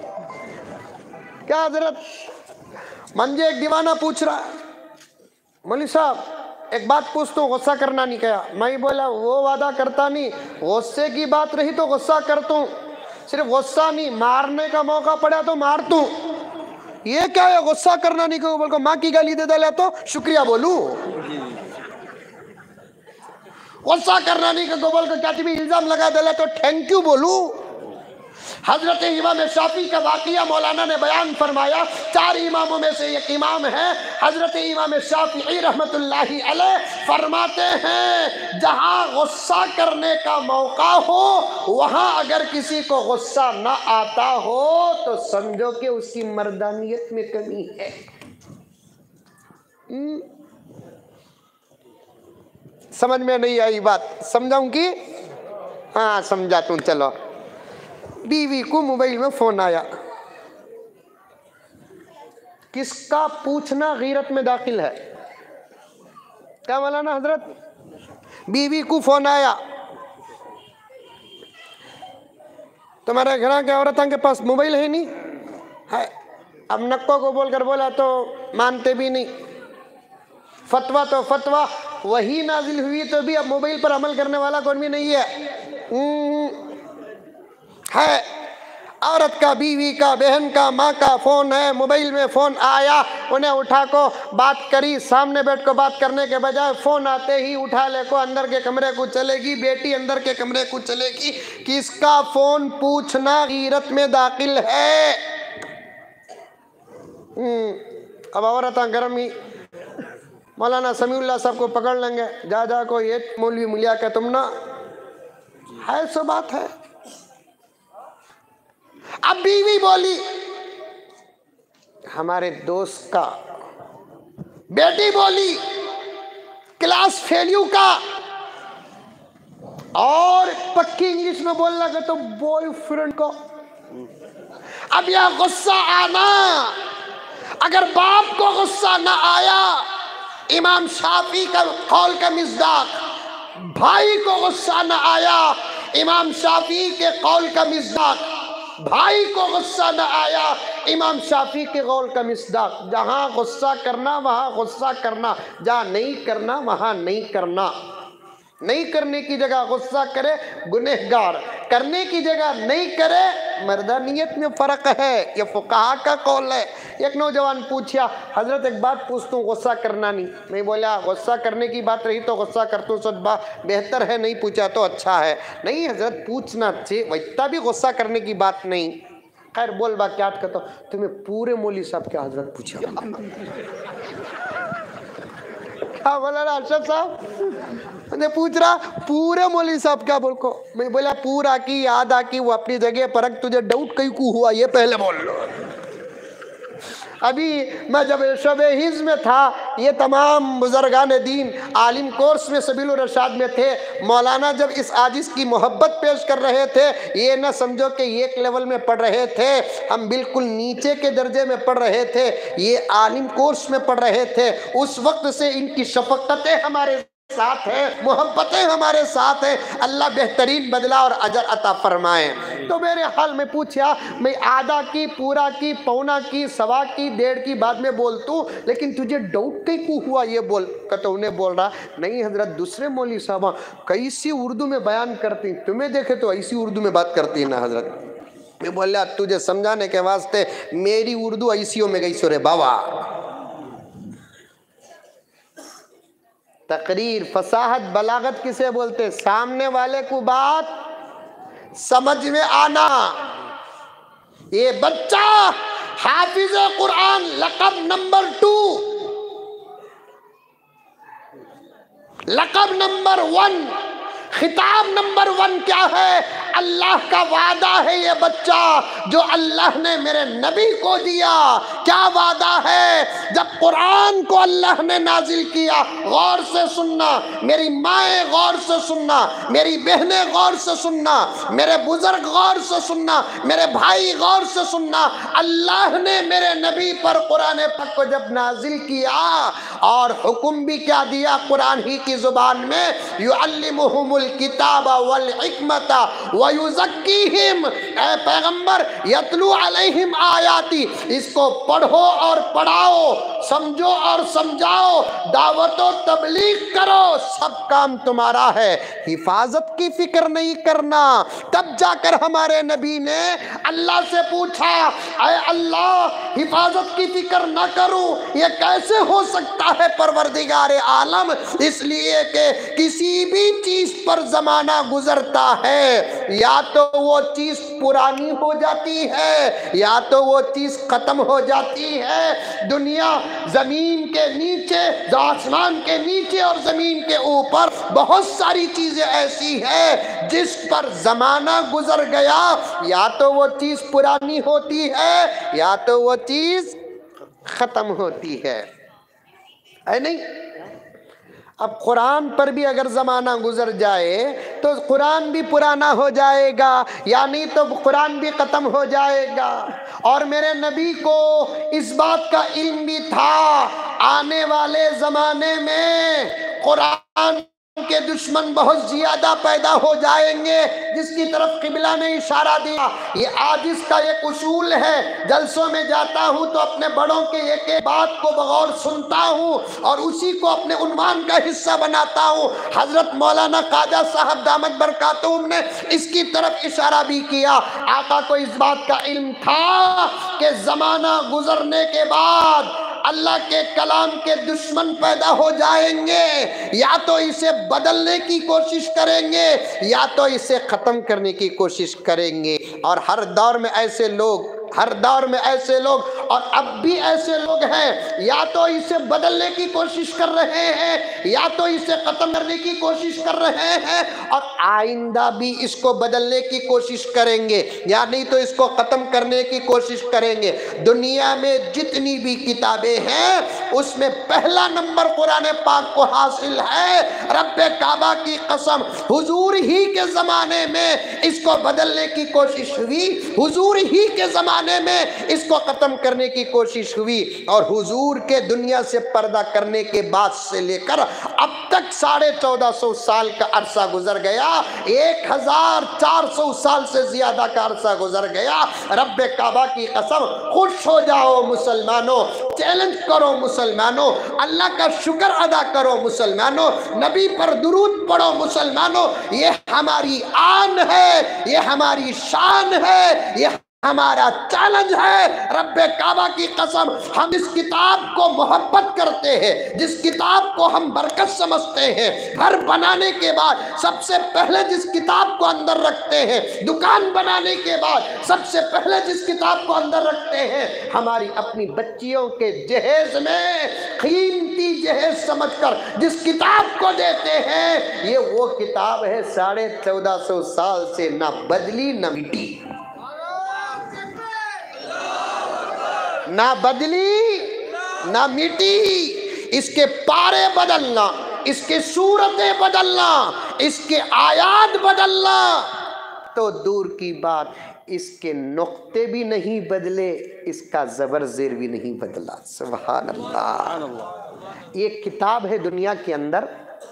क्या? हजरत मंजे एक दीवाना पूछ रहा, मौली साहब एक बात पूछता हूँ, गुस्सा करना नहीं कहा। मैं बोला वो वादा करता नहीं, गुस्से की बात रही तो गुस्सा करता हूँ, सिर्फ गुस्सा नहीं, मारने का मौका पड़ा तो मार दूं। ये क्या है गुस्सा करना नहीं कहो? बोल को माँ की गाली दे डाले तो शुक्रिया बोलूं। गुस्सा करना नहीं कहो, बोल को क्या भी इल्जाम लगा डाले तो थैंक यू बोलूं। हजरत इमाम शाफी का वाकया मौलाना ने बयान फरमाया। चार इमामों में से एक इमाम है हजरत इमाम शाफी रहमतुल्लाहि अलैह, फरमाते हैं जहां गुस्सा करने का मौका हो वहां अगर किसी को गुस्सा न आता हो तो समझो कि उसकी मर्दानियत में कमी है। समझ में नहीं आई बात? समझाऊं कि? हाँ समझा तू। चलो, बीवी को मोबाइल में फोन आया, किसका पूछना गीरत में दाखिल है? क्या मौलाना हजरत? बीवी को फोन आया, तुम्हारे घर के औरतों के पास मोबाइल है नहीं है। अब नक्को को बोलकर बोला तो मानते भी नहीं। फतवा तो फतवा, वही नाजिल हुई तो भी अब मोबाइल पर अमल करने वाला कौन भी नहीं है। है औरत का, बीवी का, बहन का, माँ का फोन है, मोबाइल में फोन आया, उन्हें उठा को बात करी। सामने बैठ को बात करने के बजाय फोन आते ही उठा ले को अंदर के कमरे को चलेगी, बेटी अंदर के कमरे को चलेगी। किसका फोन पूछना गीरत में दाखिल है। अब औरत गरम ही मौलाना समीउल्लाह साहब को पकड़ लेंगे, जा जा को ये मौलवी मुलिया का तुम ना है, सो बात है। अब बीवी बोली हमारे दोस्त का, बेटी बोली क्लास फेल्यू का, और पक्की इंग्लिश में बोलना का तो बॉयफ्रेंड को। अब यह गुस्सा आना, अगर बाप को गुस्सा ना आया, इमाम शाफी का कौल का मिज़दाक, भाई को गुस्सा ना आया, इमाम शाफी के कौल का मिज़दाक, भाई को गुस्सा न आया, इमाम शाफी के कौल का मिसदाक। जहां गुस्सा करना वहां गुस्सा करना, जहां नहीं करना वहां नहीं करना। नहीं करने की जगह गुस्सा करे गुनहगार, करने की जगह नहीं करे मर्दानियत में फर्क है। ये फुकाहा का कौल है। एक नौजवान पूछा, हजरत एक बात पूछता हूँ, गुस्सा करना नहीं। मैं बोला गुस्सा करने की बात रही तो गुस्सा करता हूँ, सदबा बेहतर है, नहीं पूछा तो अच्छा है। नहीं हजरत पूछना चाहिए, इतना भी गुस्सा करने की बात नहीं। खैर बोल बा क्या कहता, तुम्हें पूरे मौलवी साहब क्या हजरत पूछा क्या बोला ना अरशद साहब ने पूछ रहा, पूरे मौलवी साहब क्या बोल को। मैं बोला पूरा की आधा की वो अपनी जगह पर, तुझे डाउट कहीं को हुआ ये पहले बोल लो। अभी मैं जब शब हिज में था, ये तमाम बुजुर्गान दीन आलिम कोर्स में सबील रशाद में थे। मौलाना जब इस आजिज की मोहब्बत पेश कर रहे थे, ये ना समझो कि एक लेवल में पढ़ रहे थे, हम बिल्कुल नीचे के दर्जे में पढ़ रहे थे। ये आलिम कोर्स में पढ़ रहे थे। उस वक्त से इनकी शफकतें हमारे साथ है, मोहब्बतें हमारे साथ है। अल्लाह बेहतरीन बदला और अजर अता फरमाए। तो मेरे हाल में पूछा, मैं आधा की, पूरा की, पौना की, सवा की, डेढ़ की बाद में बोलतू, लेकिन तुझे डाउट कहीं को हुआ ये बोल। तो उन्हें बोल रहा, नहीं हजरत दूसरे मौलवी साहब कैसी उर्दू में बयान करती, तुम्हें देखे तो ऐसी उर्दू में बात करती है ना हजरत। मैं बोला तुझे समझाने के वास्ते मेरी उर्दू ऐसी में गई सो रे बाबा। तकरीर, फसाहत, बलागत किसे बोलते? सामने वाले को बात समझ में आना। ये बच्चा हाफिज कुरान लक़ब नंबर टू, लक़ब नंबर वन, खिताब नंबर वन क्या है? अल्लाह का वादा है ये बच्चा जो अल्लाह ने मेरे नबी को दिया। क्या वादा है? जब कुरान को अल्लाह ने नाजिल किया, गौर से सुनना, मेरी माएँ गौर से सुनना, मेरी बहनें गौर से सुनना, मेरे बुजुर्ग गौर से सुनना, मेरे भाई गौर से सुनना। अल्लाह ने मेरे नबी पर कुरान पाक को जब नाजिल किया और हुक्म भी क्या दिया कुरान ही की जुबान में, युअल्लिमुहुमुल किताबा वल हिकमता व युज़क्कीहिम, ऐ पैगंबर यतलू अलैहिम आयाती, इसको पढ़ो और पढ़ाओ, समझो और समझाओ, दावतो तबलीग करो, सब काम तुम्हारा है, हिफाजत की फिक्र नहीं करना। तब जाकर हमारे नबी ने अल्लाह से पूछा, ऐ अल्लाह हिफाजत की फिक्र न करूं ये कैसे हो सकता है परवरदिगार आलम? इसलिए कि किसी भी चीज पर जमाना गुजरता है, या तो वो चीज पुरानी हो जाती है या तो वो चीज खत्म हो जाती है। दुनिया जमीन के नीचे, आसमान के नीचे और जमीन के ऊपर बहुत सारी चीजें ऐसी है जिस पर जमाना गुजर गया, या तो वो चीज पुरानी होती है या तो वो चीज खत्म होती है, है नहीं? अब कुरान पर भी अगर ज़माना गुजर जाए तो कुरान भी पुराना हो जाएगा, यानी तो कुरान भी ख़त्म हो जाएगा। और मेरे नबी को इस बात का इल्म भी था, आने वाले ज़माने में कुरान के दुश्मन बहुत ज्यादा पैदा हो जाएंगे, जिसकी तरफ किबला ने इशारा दिया। ये आज इसका एक उसूल है, जलसों में जाता हूं तो अपने बड़ों के एक एक बात को बगौर सुनता हूं और उसी को अपने उन्वान का हिस्सा बनाता हूं। हजरत मौलाना ख्वाजा साहब दामत बरकातुहूम ने इसकी तरफ इशारा भी किया। आका को इस बात का इल्म था कि जमाना गुजरने के बाद अल्लाह के कलाम के दुश्मन पैदा हो जाएंगे, या तो इसे बदलने की कोशिश करेंगे या तो इसे खत्म करने की कोशिश करेंगे। और हर दौर में ऐसे लोग हर दौर में ऐसे लोग और अब भी ऐसे लोग हैं, या तो इसे बदलने की कोशिश कर रहे हैं या तो इसे खत्म करने की कोशिश कर रहे हैं, और आइंदा भी इसको बदलने की कोशिश करेंगे या नहीं तो इसको खत्म करने की कोशिश करेंगे। दुनिया में जितनी भी किताबें हैं उसमें पहला नंबर कुरान पाक को हासिल है। रब्बे काबा की कसम, हुजूर ही के जमाने में इसको बदलने की कोशिश हुई, हुजूर ही के जमाने में इसको खत्म करने की कोशिश हुई, और हुजूर के दुनिया से पर्दा करने के बाद से लेकर अब तक साढ़े चौदह सौ साल का अरसा गुजर गया, एक हजार चार सौ साल से ज्यादा का अरसा गुजर गया। रब्बे काबा की कसम, खुश हो जाओ मुसलमानों, चैलेंज करो मुसलमानों, अल्लाह का शुक्र अदा करो मुसलमानों, नबी पर दुरूद पढ़ो मुसलमानों। ये हमारी आन है, ये हमारी शान है, ये हमारा चैलेंज है। रब्बे काबा की कसम, हम इस किताब को मोहब्बत करते हैं, जिस किताब को हम बरकत समझते हैं, घर बनाने के बाद सबसे पहले जिस किताब को अंदर रखते हैं, दुकान बनाने के बाद सबसे पहले जिस किताब को अंदर रखते हैं, हमारी अपनी बच्चियों के जहेज में कीमती जहेज समझकर जिस किताब को देते हैं, ये वो किताब है साढ़े चौदह सौ साल से ना बदली ना मिटी, ना बदली ना मिटी। इसके पारे बदलना, इसके सूरतें बदलना, इसके आयात बदलना तो दूर की बात, इसके नुक्ते भी नहीं बदले, इसका जबर जेर भी नहीं बदला। सुभान अल्लाह। ये किताब है दुनिया के अंदर।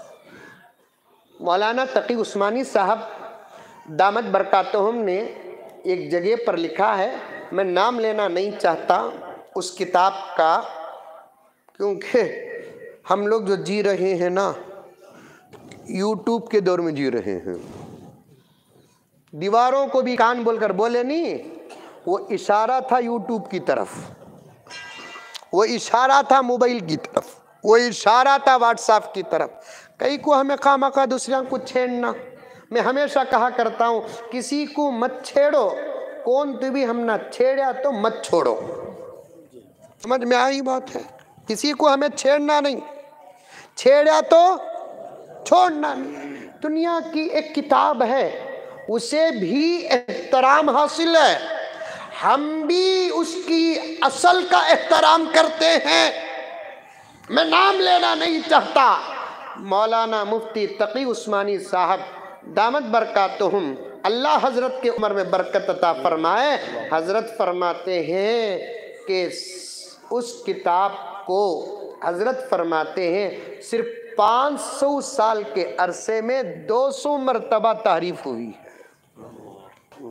मौलाना तकी उस्मानी साहब दामत बरकातुहुम ने एक जगह पर लिखा है, मैं नाम लेना नहीं चाहता उस किताब का, क्योंकि हम लोग जो जी रहे हैं ना, यूट्यूब के दौर में जी रहे हैं। दीवारों को भी कान बोलकर बोले नहीं, वो इशारा था यूट्यूब की तरफ, वो इशारा था मोबाइल की तरफ, वो इशारा था व्हाट्सएप की तरफ। कई को हमें खामखा दूसरे को छेड़ना। मैं हमेशा कहा करता हूँ, किसी को मत छेड़ो, कौन तू भी हम ना छेड़ा तो मत छोड़ो। समझ में आई बात है? किसी को हमें छेड़ना नहीं, छेड़ा तो छोड़ना नहीं। दुनिया की एक किताब है, उसे भी एहतराम हासिल है, हम भी उसकी असल का एहतराम करते हैं। मैं नाम लेना नहीं चाहता। मौलाना मुफ्ती तकी उस्मानी साहब दामत बरकातुहुम, अल्लाह हजरत के उम्र में बरकत अता फरमाए, हजरत फरमाते हैं कि उस किताब को हजरत फरमाते हैं सिर्फ पाँच सौ साल के अरसे में दो सौ मरतबा तारीफ हुई है।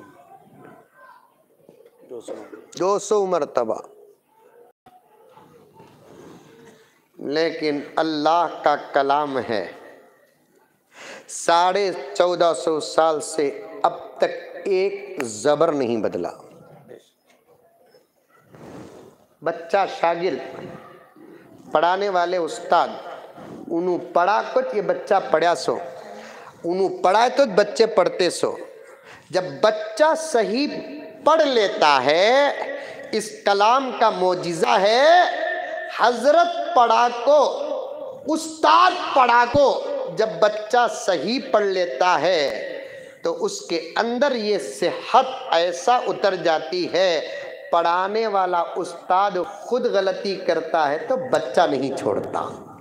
दो सौ मरतबा। लेकिन अल्लाह का कलाम है, साढ़े चौदह सौ साल से अब तक एक जबर नहीं बदला। बच्चा शागिर्द, पढ़ाने वाले उस्ताद, उन्हों पढ़ा कुछ, ये बच्चा पढ़ा सो, उन्हों पढ़ाए तो बच्चे पढ़ते सो। जब बच्चा सही पढ़ लेता है, इस कलाम का मोजिज़ा है। हजरत पढ़ा को, उस्ताद पढ़ा को, जब बच्चा सही पढ़ लेता है तो उसके अंदर ये सेहत ऐसा उतर जाती है, पढ़ाने वाला उस्ताद खुद गलती करता है तो बच्चा नहीं छोड़ता।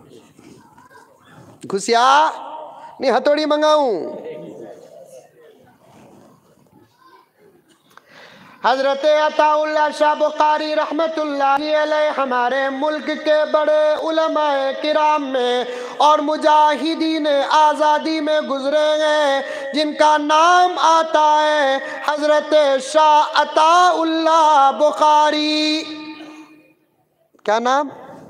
घुसिया नहीं, हथौड़ी मंगाऊं। हजरत अताउल्लाह शाह बुखारी रहमतुल्लाह अलैह हमारे मुल्क के बड़े उलमाए किराम में और मुजाहिदीन आज़ादी में गुजरे हैं, जिनका नाम आता है हजरत शाह अताउल्लाह बुखारी। क्या नाम?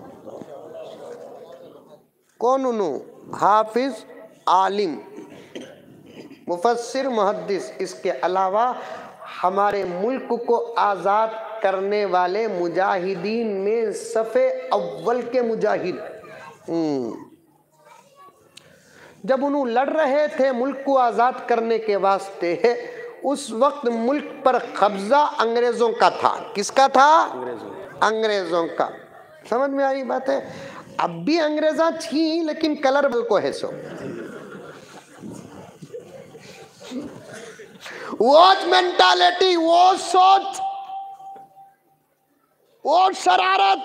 कौन उन्हों? हाफिज, आलिम, मुफस्सिर, मुहद्दिस। इसके अलावा हमारे मुल्क को आज़ाद करने वाले मुजाहिदीन में सफ़े अव्वल के मुजाहिद। जब उन्होंने लड़ रहे थे मुल्क को आज़ाद करने के वास्ते, उस वक्त मुल्क पर कब्जा अंग्रेज़ों का था। किसका था? अंग्रेज़ों अंग्रेज़ों का। समझ में आई बात है? अब भी अंग्रेज़ा थी, लेकिन कलर बल को है सो वो मेंटालिटी, वो सोच, वो शरारत।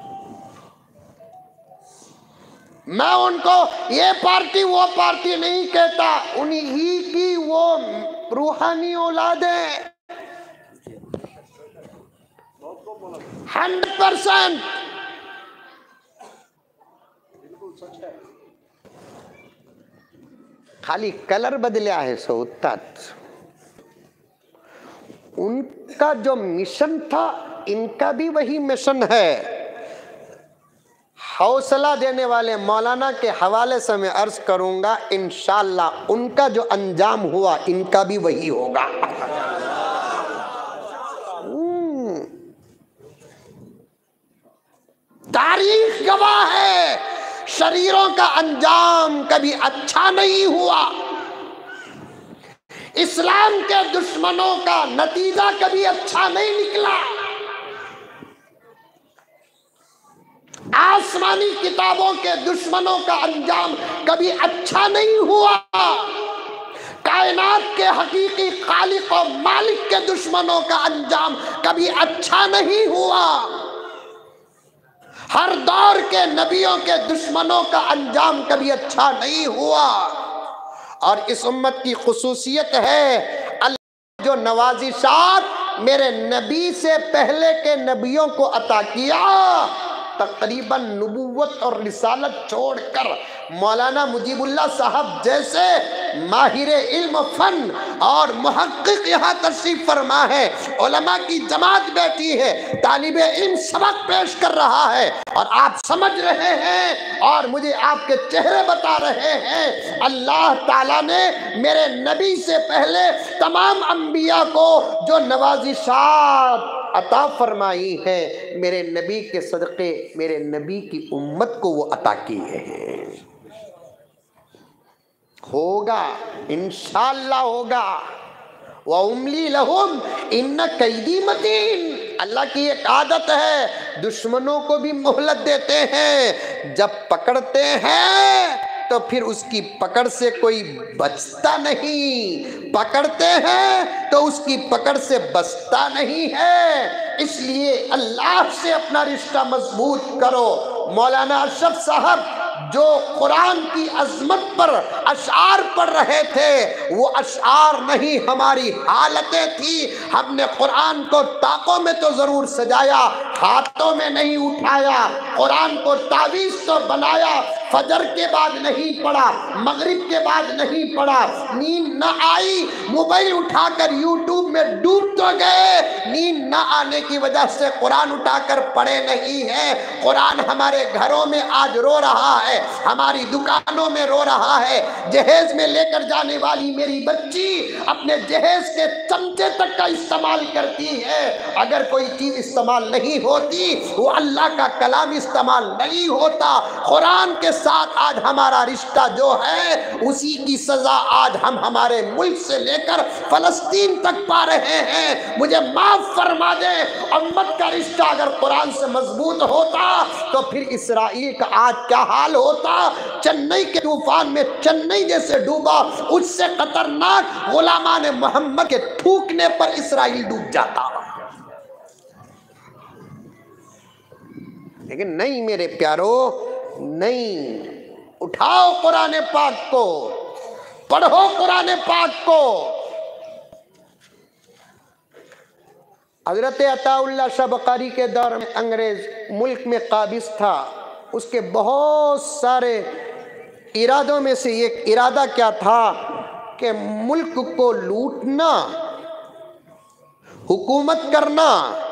मैं उनको ये पार्टी वो पार्टी नहीं कहता, उन्हीं की वो रूहानी औलाद है। हंड्रेड परसेंट खाली कलर बदलिया है सो तत्। उनका जो मिशन था, इनका भी वही मिशन है। हौसला देने वाले मौलाना के हवाले से मैं अर्ज करूंगा, इंशाअल्लाह उनका जो अंजाम हुआ, इनका भी वही होगा। तारीख गवाह है, शरीरों का अंजाम कभी अच्छा नहीं हुआ। इस्लाम के दुश्मनों का नतीजा कभी अच्छा नहीं निकला। आसमानी किताबों के दुश्मनों का अंजाम कभी अच्छा नहीं हुआ। कायनात के हकीकी खालिक और मालिक के दुश्मनों का अंजाम कभी अच्छा नहीं हुआ। हर दौर के नबियों के दुश्मनों का अंजाम कभी अच्छा नहीं हुआ। और इस उम्मत की खुसूसियत है, अल्लाह जो नवाजिशात मेरे नबी से पहले के नबियों को अता किया, तकरीबन नबूवत और रिसालत छोड़कर मौलाना मुजीबुल्लाह साहब जैसे माहिर इल्म फन और मुहक्किक यहाँ तशरीफ फरमा है, उलमा की जमात बैठी है, तालिबे इल्म सबक पेश कर रहा है और आप समझ रहे हैं और मुझे आपके चेहरे बता रहे हैं। अल्लाह ताला ने मेरे नबी से पहले तमाम अंबिया को जो नवाजिशात अता फरमाई है, मेरे नबी के सदक़े मेरे नबी की उम्मत को वो अता किए हैं। होगा, इंशाअल्लाह होगा। व उमली लहुम इन्न कैदी मतीन। अल्लाह की एक आदत है, दुश्मनों को भी मोहलत देते हैं। जब पकड़ते हैं तो फिर उसकी पकड़ से कोई बचता नहीं, पकड़ते हैं तो उसकी पकड़ से बचता नहीं है। इसलिए अल्लाह से अपना रिश्ता मजबूत करो। मौलाना अशरफ साहब जो कुरान की अजमत पर अशआर पढ़ रहे थे, वो अशआर नहीं हमारी हालतें थी। हमने कुरान को ताकों में तो ज़रूर सजाया, हाथों में नहीं उठाया। कुरान को तावीज़ तो बनाया, फजर के बाद नहीं पढ़ा, मगरिब के बाद नहीं पढ़ा। नींद न आई, मोबाइल उठाकर यूट्यूब में डूब तो गए। नींद न आने की वजह से कुरान उठाकर पढ़े नहीं है। कुरान हमारे घरों में आज रो रहा है, हमारी दुकानों में रो रहा है। जहेज में लेकर जाने वाली मेरी बच्ची अपने जहेज के चमचे तक का इस्तेमाल करती है। अगर कोई चीज़ इस्तेमाल नहीं होती, वो अल्लाह का कलाम इस्तेमाल नहीं होता। कुरान के साथ आज हमारा रिश्ता जो है, उसी की सजा आज हम हमारे मुल्क से लेकर फलस्तीन तक पा रहे हैं। मुझे माफ फरमा दे, उम्मत का रिश्ता अगर कुरान से मजबूत होता तो फिर इसराइल का आज क्या हाल होता। चेन्नई के तूफान में चेन्नई जैसे डूबा, उससे खतरनाक गुलामान मोहम्मद के थूकने पर इसराइल डूब जाता। लेकिन नहीं मेरे प्यारो, नहीं। उठाओ कुरान पाक को, पढ़ो कुरान पाक को। हजरत अताउल्लाह शाह बुखारी के दौर में अंग्रेज मुल्क में काबिज था। उसके बहुत सारे इरादों में से एक इरादा क्या था कि मुल्क को लूटना, हुकूमत करना,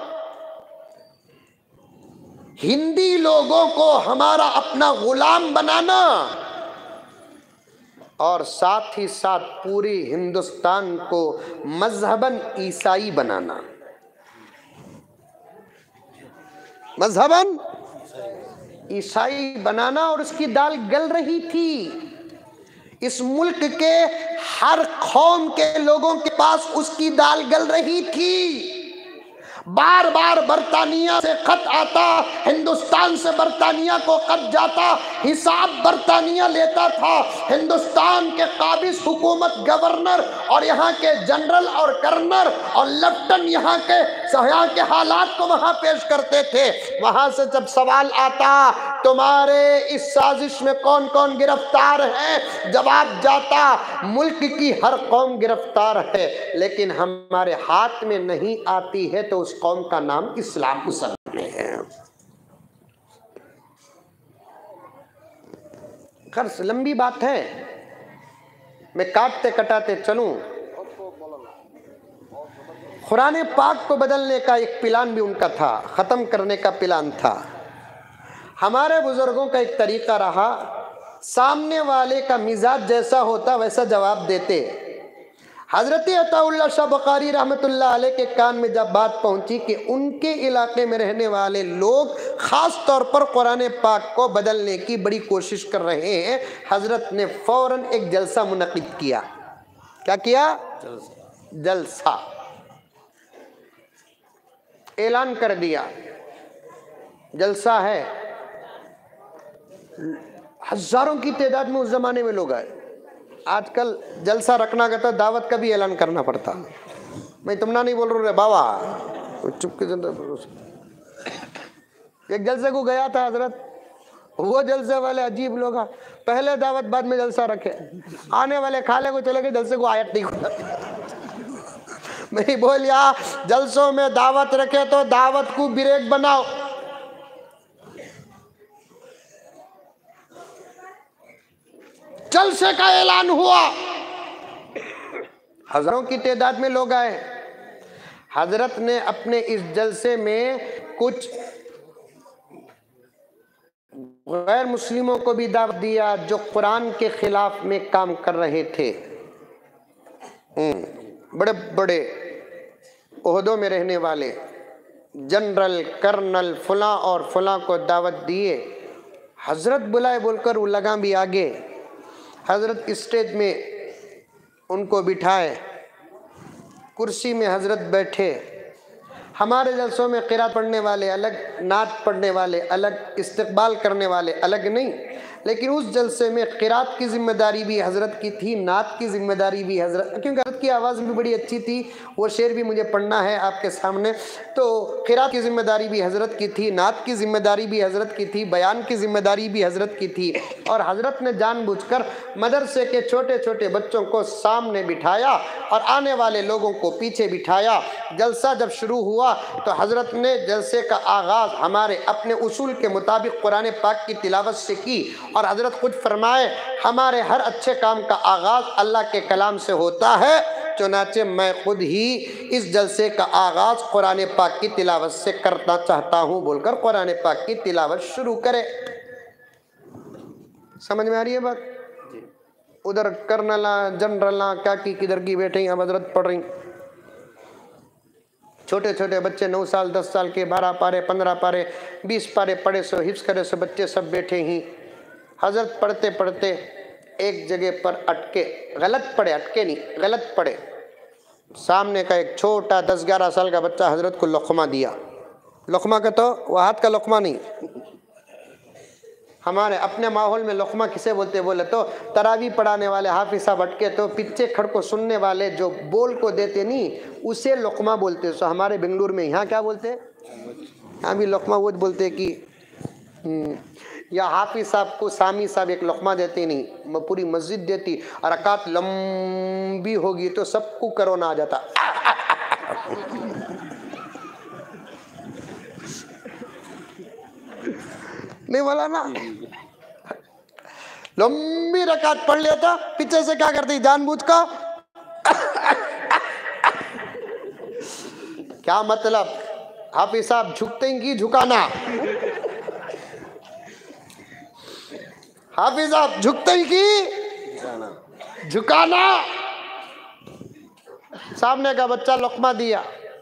हिंदी लोगों को हमारा अपना गुलाम बनाना और साथ ही साथ पूरी हिंदुस्तान को मजहबन ईसाई बनाना। मजहबन ईसाई बनाना, और उसकी दाल गल रही थी। इस मुल्क के हर कौम के लोगों के पास उसकी दाल गल रही थी। बार बार बर्तानिया से खत आता, हिंदुस्तान से बर्तानिया को खत जाता, हिसाब बर्तानिया लेता था। हिंदुस्तान के काबिज हुकूमत गवर्नर और यहाँ के जनरल और कर्नल और लेफ्टिनेंट यहाँ के यहाँ के हालात को वहाँ पेश करते थे। वहाँ से जब सवाल आता तुम्हारे इस साजिश में कौन कौन गिरफ्तार है, जवाब जाता मुल्क की हर कौम गिरफ्तार है, लेकिन हमारे हाथ में नहीं आती है तो उस कौम का नाम इस्लाम मुसलमान है। खैर लंबी बात है, मैं काटते कटाते चलूं। कुरान पाक को बदलने का एक प्लान भी उनका था, ख़त्म करने का प्लान था। हमारे बुजुर्गों का एक तरीका रहा, सामने वाले का मिजाज जैसा होता वैसा जवाब देते। हज़रत अताउल्लाह शाह बुखारी रहमतुल्लाह अलैह के कान में जब बात पहुंची कि उनके इलाके में रहने वाले लोग ख़ास तौर पर कुरान पाक को बदलने की बड़ी कोशिश कर रहे हैं, हज़रत ने फ़ौरन एक जलसा मुनक़िद किया। क्या किया? जलसा ऐलान कर दिया। जलसा है, हजारों की तादाद में उस जमाने में लोग आए। आजकल जलसा रखना का तो दावत का भी ऐलान करना पड़ता। मैं तुमना नहीं बोल रहा बाबा, चुप के एक जलसे को गया था हजरत, वो जलसे वाले अजीब लोग, पहले दावत बाद में जलसा रखे, आने वाले खाले को चले गए, जलसे को आयत नहीं खुला। मैं बोलिया जलसों में दावत रखे तो दावत को ब्रेक बनाओ। जलसे का ऐलान हुआ, हजारों की तादाद में लोग आए। हजरत ने अपने इस जलसे में कुछ गैर मुस्लिमों को भी दावत दिया जो कुरान के खिलाफ में काम कर रहे थे। बड़े बड़े ओहदों में रहने वाले जनरल, कर्नल, फला और फला को दावत दिए। हजरत बुलाए बोलकर वो लगा भी आगे। हजरत स्टेज में उनको बिठाए, कुर्सी में हजरत बैठे। हमारे जलसों में क़िरात पढ़ने वाले अलग, नात पढ़ने वाले अलग, इस्तक़बाल करने वाले अलग नहीं, लेकिन उस जलसे में क़िरात की ज़िम्मेदारी भी हज़रत की थी, नात की ज़िम्मेदारी भी हज़रत, क्योंकि हज़रत की आवाज़ भी बड़ी अच्छी थी। वो शेर भी मुझे पढ़ना है आपके सामने। तो क़िरात की ज़िम्मेदारी भी हज़रत की थी, नात की ज़िम्मेदारी भी हज़रत की थी, बयान की ज़िम्मेदारी भी हज़रत की थी। और हज़रत ने जानबूझकर मदरसे के छोटे छोटे बच्चों को सामने बिठाया और आने वाले लोगों को पीछे बिठाया। जलसा जब शुरू हुआ तो हज़रत ने जलसे का आगाज़ हमारे अपने उसूल के मुताबिक कुरान पाक की तिलावत से की। और हज़रत खुद फरमाए हमारे हर अच्छे काम का आगाज़ अल्लाह के कलाम से होता है, चुनाचे मैं खुद ही इस जलसे का आगाज़ कुरान पाक की तिलावत से करना चाहता हूँ बोलकर कुरान पाक की तिलावत शुरू करे। समझ में आ रही है बात? उधर कर्नला, जनरला, क्या की किधर की बैठे, अब हज़रत पढ़ रही। छोटे छोटे बच्चे नौ साल दस साल के, बारह पारे, पंद्रह पारे, बीस पारे पढ़े सो हिफ्स करे सो बच्चे सब बैठे ही। हजरत पढ़ते पढ़ते एक जगह पर अटके, गलत पढ़े, अटके नहीं गलत पढ़े। सामने का एक छोटा दस ग्यारह साल का बच्चा हजरत को लुक़मा दिया। लुक़मा का तो वह हाथ का लुक़मा नहीं, हमारे अपने माहौल में लुक़मा किसे बोलते बोले तो तरावी पढ़ाने वाले हाफिज़ साहब अटके तो पीछे खड़ को सुनने वाले जो बोल को देते नहीं उसे लुक़मा बोलते। सो हमारे बेंगलुरु में यहाँ क्या बोलते हैं, यहाँ भी लुक़मा वो बोलते कि या हाफिज़ साहब को सामी साहब एक लुक़मा देते नहीं, पूरी मस्जिद देती, और रकात लंबी होगी तो सबको करोना आ जाता। नहीं बोला ना? लंबी रकात पढ़ लिया था, पीछे से क्या करती जानबूझ का क्या मतलब? हाफिज साहब झुकते हैं कि झुकाना? हाफिज साहब झुकते हैं कि झुकाना? सामने का बच्चा लुकमा दिया,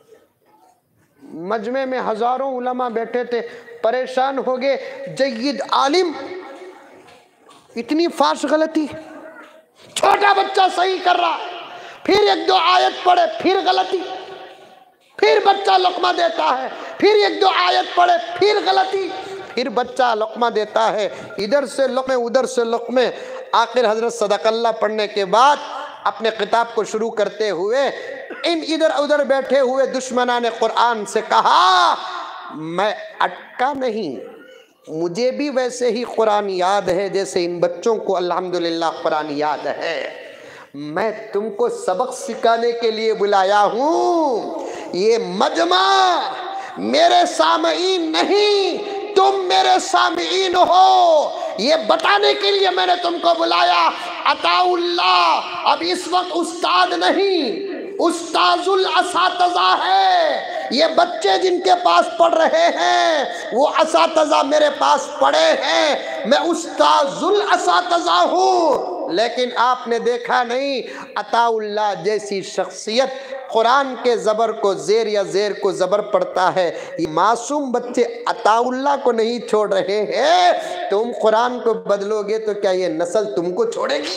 मजमे में हजारों उलमा बैठे थे, परेशान हो गए। जय्यद आलिम, इतनी फास्ट गलती, छोटा बच्चा सही कर रहा, फिर एक दो आयत पढ़े फिर गलती, फिर बच्चा लुकमा देता है, फिर एक दो आयत पढ़े फिर गलती, फिर बच्चा लुकमा देता है, इधर से लुकमे उधर से लुकमे। आखिर हजरत सदकल्ला पढ़ने के बाद अपने किताब को शुरू करते हुए इन इधर उधर बैठे हुए दुश्मनाने कुरान से कहा, मैं अटका नहीं, मुझे भी वैसे ही कुरान याद है जैसे इन बच्चों को अल्हम्दुलिल्लाह कुरान याद है। मैं तुमको सबक सिखाने के लिए बुलाया हूँ। ये मजमा मेरे सामईन नहीं, तुम मेरे सामईन हो, ये बताने के लिए मैंने तुमको बुलाया। अताउल्लाह अब इस वक्त उस्ताद नहीं, उस्ताजुल असातज़ा है। ये बच्चे जिनके पास पढ़ रहे हैं वो असातज़ा मेरे पास पढ़े हैं, मैं उस्ताजुल असातज़ा हूँ। लेकिन आपने देखा नहीं, अताउल्लाह जैसी शख्सियत कुरान के ज़बर को ज़ेर या ज़ेर को ज़बर पढ़ता है, ये मासूम बच्चे अताउल्लाह को नहीं छोड़ रहे हैं। तुम कुरान को बदलोगे तो क्या ये नस्ल तुमको छोड़ेगी?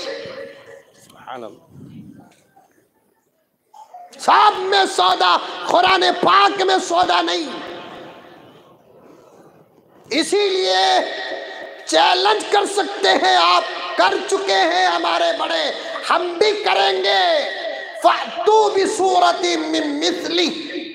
सब में सौदा, कुरान पाक में सौदा नहीं। इसीलिए चैलेंज कर सकते हैं आप, कर चुके हैं हमारे बड़े, हम भी करेंगे। फ़अतू बिसूरति मिन मिस्ली,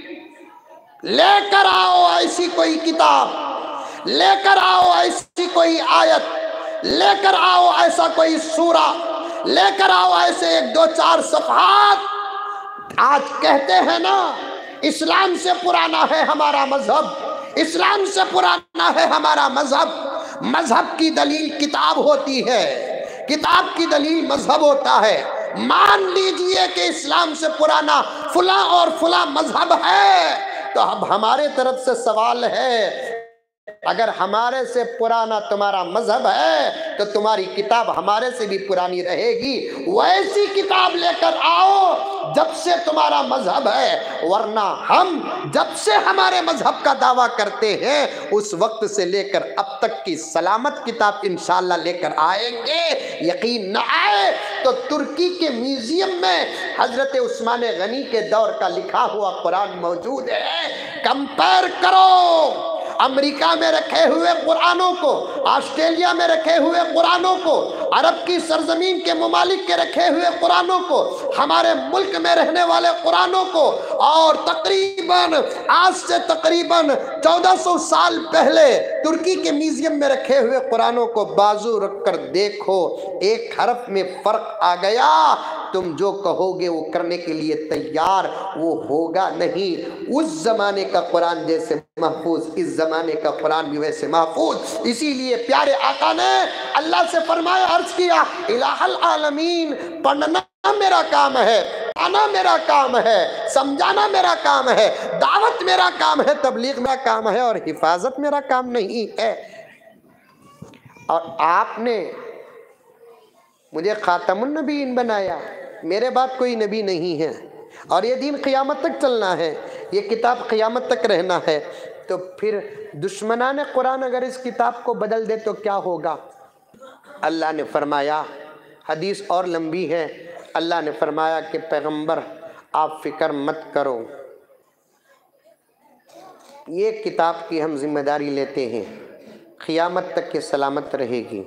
लेकर आओ ऐसी कोई किताब, लेकर आओ ऐसी कोई आयत, लेकर आओ ऐसा कोई सूरा, लेकर आओ ऐसे एक दो चार सफ़हात। आज कहते हैं ना, इस्लाम से पुराना है हमारा मजहब, इस्लाम से पुराना है हमारा मजहब। मजहब की दलील किताब होती है, किताब की दलील मजहब होता है। मान लीजिए कि इस्लाम से पुराना फुला और फुला मजहब है, तो अब हमारे तरफ से सवाल है, अगर हमारे से पुराना तुम्हारा मजहब है तो तुम्हारी किताब हमारे से भी पुरानी रहेगी। वैसी किताब लेकर आओ जब से तुम्हारा मजहब है, वरना हम जब से हमारे मजहब का दावा करते हैं उस वक्त से लेकर अब तक की सलामत किताब इंशाअल्लाह लेकर आएंगे। यकीन न आए तो तुर्की के म्यूजियम में हजरत उस्मान गनी के दौर का लिखा हुआ कुरान मौजूद है। कंपेयर करो अमेरिका में रखे हुए कुरानों को, ऑस्ट्रेलिया में रखे हुए कुरानों को, अरब की सरजमीन के ममालिक के रखे हुए कुरानों को, हमारे मुल्क में रहने वाले कुरानों को, और तकरीबन आज से तकरीबन चौदह सौ साल पहले तुर्की के म्यूजियम में रखे हुए कुरानों को बाजू रखकर देखो, एक हरफ में फर्क आ गया। तुम जो कहोगे वो करने के लिए तैयार, वो होगा नहीं। उस जमाने का कुरान जैसे महफूज, इस जमाने का कुरान भी वैसे महफूज। इसीलिए प्यारे आका ने अल्लाह से फरमाया, अर्ज किया, इलाहल आलमीन, पढ़ना मेरा काम है, आना मेरा काम है, समझाना मेरा काम है, दावत मेरा काम है, तबलीग मेरा काम है, और हिफाजत मेरा काम नहीं है। और आपने मुझे खातमुन नबीन बनाया, मेरे बाद कोई नबी नहीं है, और ये दीन क़यामत तक चलना है, ये किताब क़यामत तक रहना है। तो फिर दुश्मनाने कुरान अगर इस किताब को बदल दे तो क्या होगा? अल्लाह ने फरमाया, हदीस और लंबी है, अल्लाह ने फरमाया कि पैगंबर आप फिक्र मत करो, ये किताब की हम जिम्मेदारी लेते हैं, क़यामत तक के सलामत रहेगी,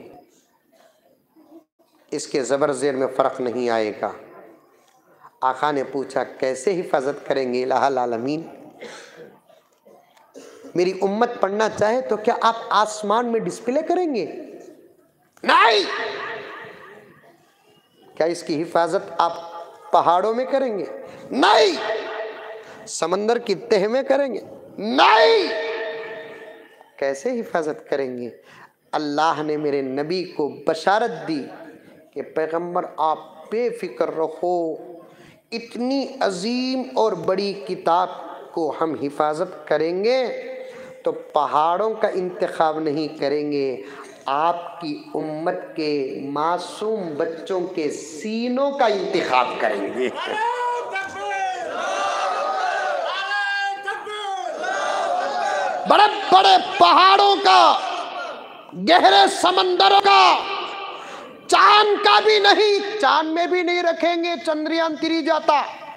इसके ज़बर ज़ेर में फ़र्क नहीं आएगा। आका ने पूछा, कैसे हिफाजत करेंगे इलाहल आलमीन? मेरी उम्मत पढ़ना चाहे तो क्या आप आसमान में डिस्प्ले करेंगे? नहीं। क्या इसकी हिफाजत आप पहाड़ों में करेंगे? नहीं। समंदर की तह में करेंगे? नहीं। कैसे हिफाजत करेंगे? अल्लाह ने मेरे नबी को बशारत दी कि पैगंबर आप बेफिक्र रहो, इतनी अजीम और बड़ी किताब को हम हिफाजत करेंगे तो पहाड़ों का इंतखाब नहीं करेंगे, आपकी उम्मत के मासूम बच्चों के सीनों का इंतखाब करेंगे। बड़े बड़े पहाड़ों का, गहरे समंदरों का, चांद का भी नहीं, चांद में भी नहीं रखेंगे, चंद्रयान तिरी जाता।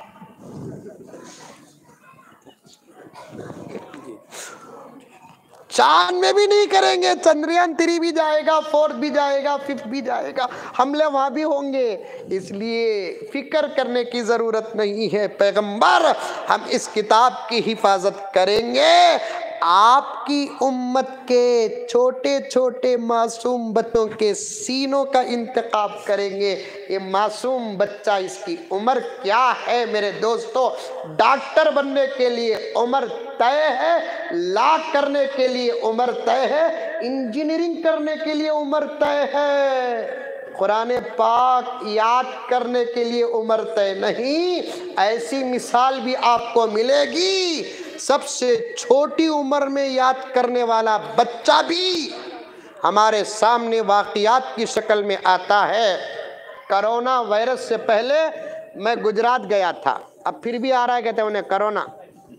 चांद में भी नहीं करेंगे, चंद्रयान थ्री भी जाएगा, फोर्थ भी जाएगा, फिफ्थ भी जाएगा, हमले वहां भी होंगे। इसलिए फिक्र करने की जरूरत नहीं है पैगंबर, हम इस किताब की हिफाजत करेंगे, आपकी उम्मत के छोटे छोटे मासूम बच्चों के सीनों का इंतखाब करेंगे। ये मासूम बच्चा, इसकी उम्र क्या है मेरे दोस्तों? डॉक्टर बनने के लिए उम्र तय है, लॉ करने के लिए उम्र तय है, इंजीनियरिंग करने के लिए उम्र तय है, कुरान पाक याद करने के लिए उम्र तय नहीं। ऐसी मिसाल भी आपको मिलेगी, सबसे छोटी उम्र में याद करने वाला बच्चा भी हमारे सामने वाक़ियात की शक्ल में आता है। कोरोना वायरस से पहले मैं गुजरात गया था, अब फिर भी आ रहा है, कहते हैं उन्हें कोरोना,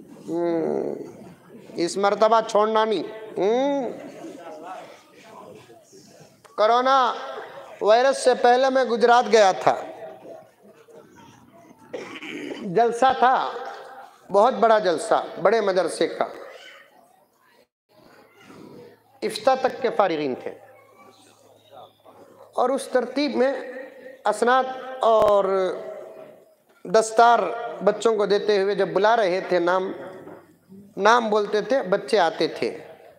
इस मर्तबा छोड़ना नहीं। कोरोना वायरस से पहले मैं गुजरात गया था, जलसा था, बहुत बड़ा जलसा, बड़े मदरसे का, इफ्ता तक के फारिगीन थे, और उस तरतीब में असनाद और दस्तार बच्चों को देते हुए जब बुला रहे थे, नाम नाम बोलते थे, बच्चे आते थे।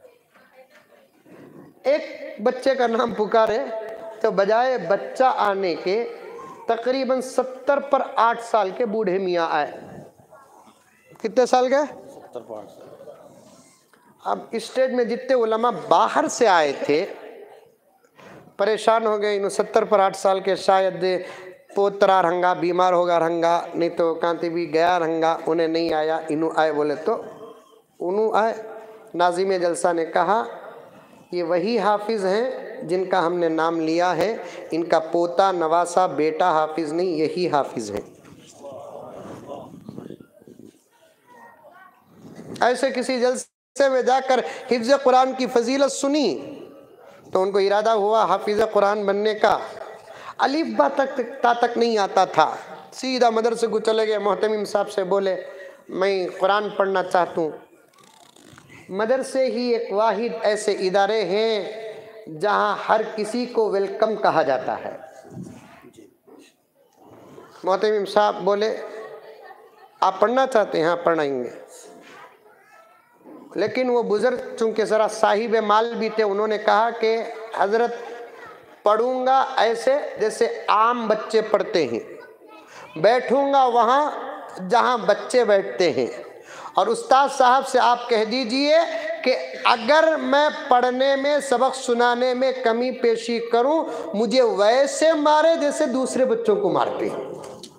एक बच्चे का नाम पुकारे तो बजाय बच्चा आने के तकरीबन सत्तर पर आठ साल के बूढ़े मियाँ आए। कितने साल के? सत्तर पर आठ साल। अब स्टेज में जितने उलमा बाहर से आए थे परेशान हो गए, इन सत्तर पर आठ साल के, शायद पोतरा रंगा बीमार होगा रंगा, नहीं तो कांति भी गया रंगा, उन्हें नहीं आया, इनू आए, बोले तो उनू आए। नाज़िम जलसा ने कहा ये वही हाफिज़ हैं जिनका हमने नाम लिया है, इनका पोता नवासा बेटा हाफिज़ नहीं, यही हाफिज़ हैं। ऐसे किसी जलसे में जाकर हिफ्ज़ कुरान की फजीलत सुनी तो उनको इरादा हुआ हाफिज़ कुरान बनने का। अलिफ बा तक ता तक नहीं आता था, सीधा मदरसे को चले गए, मोहतमिम साहब से बोले मैं कुरान पढ़ना चाहता हूँ। मदरसे ही एक वाहिद ऐसे इदारे हैं जहाँ हर किसी को वेलकम कहा जाता है। मोहतमिम साहब बोले आप पढ़ना चाहते हैं? हाँ पढ़ाएंगे। लेकिन वो बुजुर्ग चूंकि ज़रा साहिब माल भी थे, उन्होंने कहा कि हज़रत पढ़ूंगा ऐसे जैसे आम बच्चे पढ़ते हैं, बैठूंगा वहाँ जहाँ बच्चे बैठते हैं, और उस्ताद साहब से आप कह दीजिए कि अगर मैं पढ़ने में, सबक सुनाने में कमी पेशी करूं, मुझे वैसे मारे जैसे दूसरे बच्चों को मारते हैं।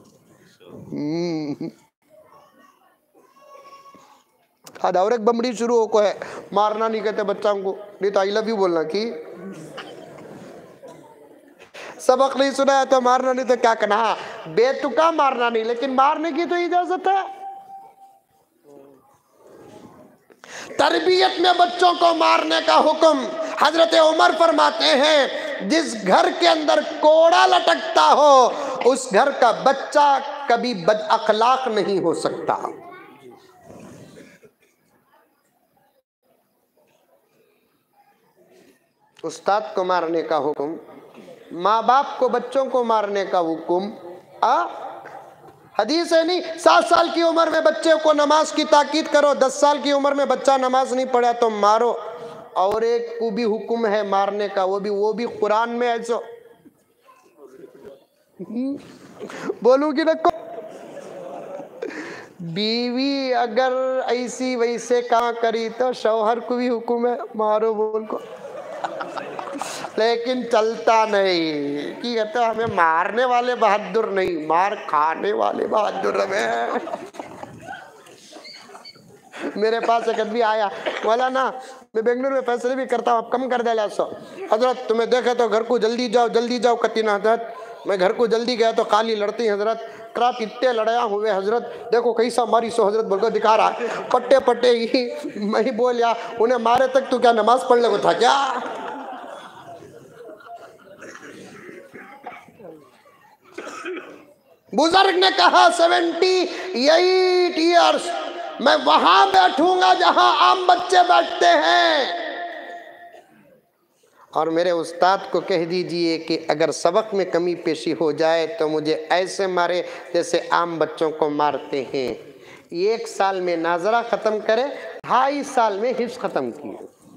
हाँ, और एक बमड़ी शुरू हो को है, मारना नहीं कहते बच्चों को, नहीं तो आई लव यू बोलना कि सबक नहीं सुनाया तो मारना नहीं तो क्या करना, बेतुका मारना नहीं, लेकिन मारने की तो इजाजत है। तरबियत में बच्चों को मारने का हुक्म हजरत उमर फरमाते हैं, जिस घर के अंदर कोड़ा लटकता हो उस घर का बच्चा कभी बद अखलाक नहीं हो सकता। उस्ताद को मारने का हुक्म, माँ बाप को बच्चों को मारने का हुक्म आ हदीस है नहीं। सात साल की उम्र में बच्चे को नमाज की ताकीद करो, दस साल की उम्र में बच्चा नमाज नहीं पढ़ा तो मारो। और एक को भी हुक्म है मारने का, वो भी वो भी कुरान में है। सो बोलूं कि रखो, बीवी अगर ऐसी वैसे काम करी तो शौहर को भी हुक्म है मारो बोल को, लेकिन चलता नहीं कि कहते हमें मारने वाले बहादुर नहीं, मार खाने वाले बहादुर हमें। मेरे पास एक आदमी आया, बोला ना मैं बेंगलुरु में फैसले भी करता हूँ, कम कर दे सो हजरत, तुम्हें देखे तो घर को जल्दी जाओ जल्दी जाओ कती ना हजरत। मैं घर को जल्दी गया तो काली लड़ती हजरत, क्राप इतने लड़ाया हुए हजरत, देखो कैसा मारी सो हजरत बोल कर दिखा रहा है, पट्टे पट्टे ही। मैं ही बोल या उन्हें मारे तक तू क्या नमाज पढ़ने को था क्या? बुजुर्ग ने कहा सेवेंटी एट ईयर्स मैं वहां बैठूंगा जहां आम बच्चे बैठते हैं। और मेरे उस्ताद को कह दीजिए कि अगर सबक में कमी पेशी हो जाए तो मुझे ऐसे मारे जैसे आम बच्चों को मारते हैं। एक साल में नाजरा खत्म करे, ढाई साल में हिफ्ज खत्म किए।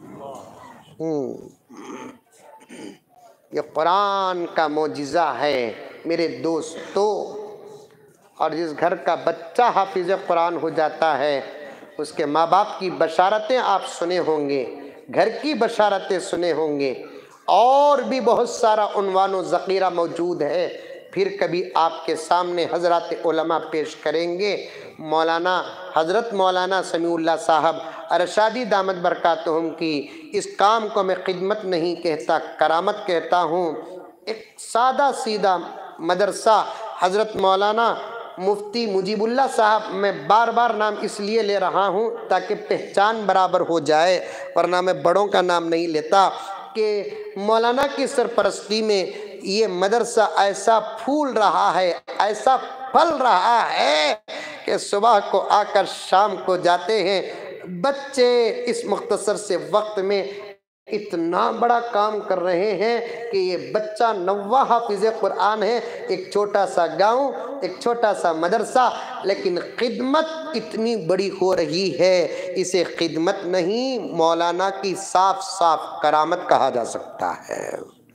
ये कुरान का मोजिज़ा है मेरे दोस्तों। और जिस घर का बच्चा हाफिज कुरान हो जाता है उसके माँ बाप की बशारतें आप सुने होंगे, घर की बशारतें सुने होंगे, और भी बहुत सारा उन्वान व ज़ख़ीरा मौजूद है। फिर कभी आपके सामने हज़रात उलमा पेश करेंगे। मौलाना हज़रत मौलाना समीउल्लाह साहब अरशादी दामत बरकातुहुम की इस काम को मैं खिदमत नहीं कहता, करामत कहता हूँ। एक सादा सीधा मदरसा हज़रत मौलाना मुफ्ती मुजीबुल्लाह साहब, मैं बार बार नाम इसलिए ले रहा हूँ ताकि पहचान बराबर हो जाए, वरना मैं बड़ों का नाम नहीं लेता। कि मौलाना की सरपरस्ती में ये मदरसा ऐसा फूल रहा है, ऐसा फल रहा है कि सुबह को आकर शाम को जाते हैं बच्चे। इस मुख्तसर से वक्त में इतना बड़ा काम कर रहे हैं कि ये बच्चा नव्वा हाफिज़ कुरान है। एक छोटा सा गांव, एक छोटा सा मदरसा, लेकिन खिदमत इतनी बड़ी हो रही है, इसे खिदमत नहीं मौलाना की साफ साफ करामत कहा जा सकता है।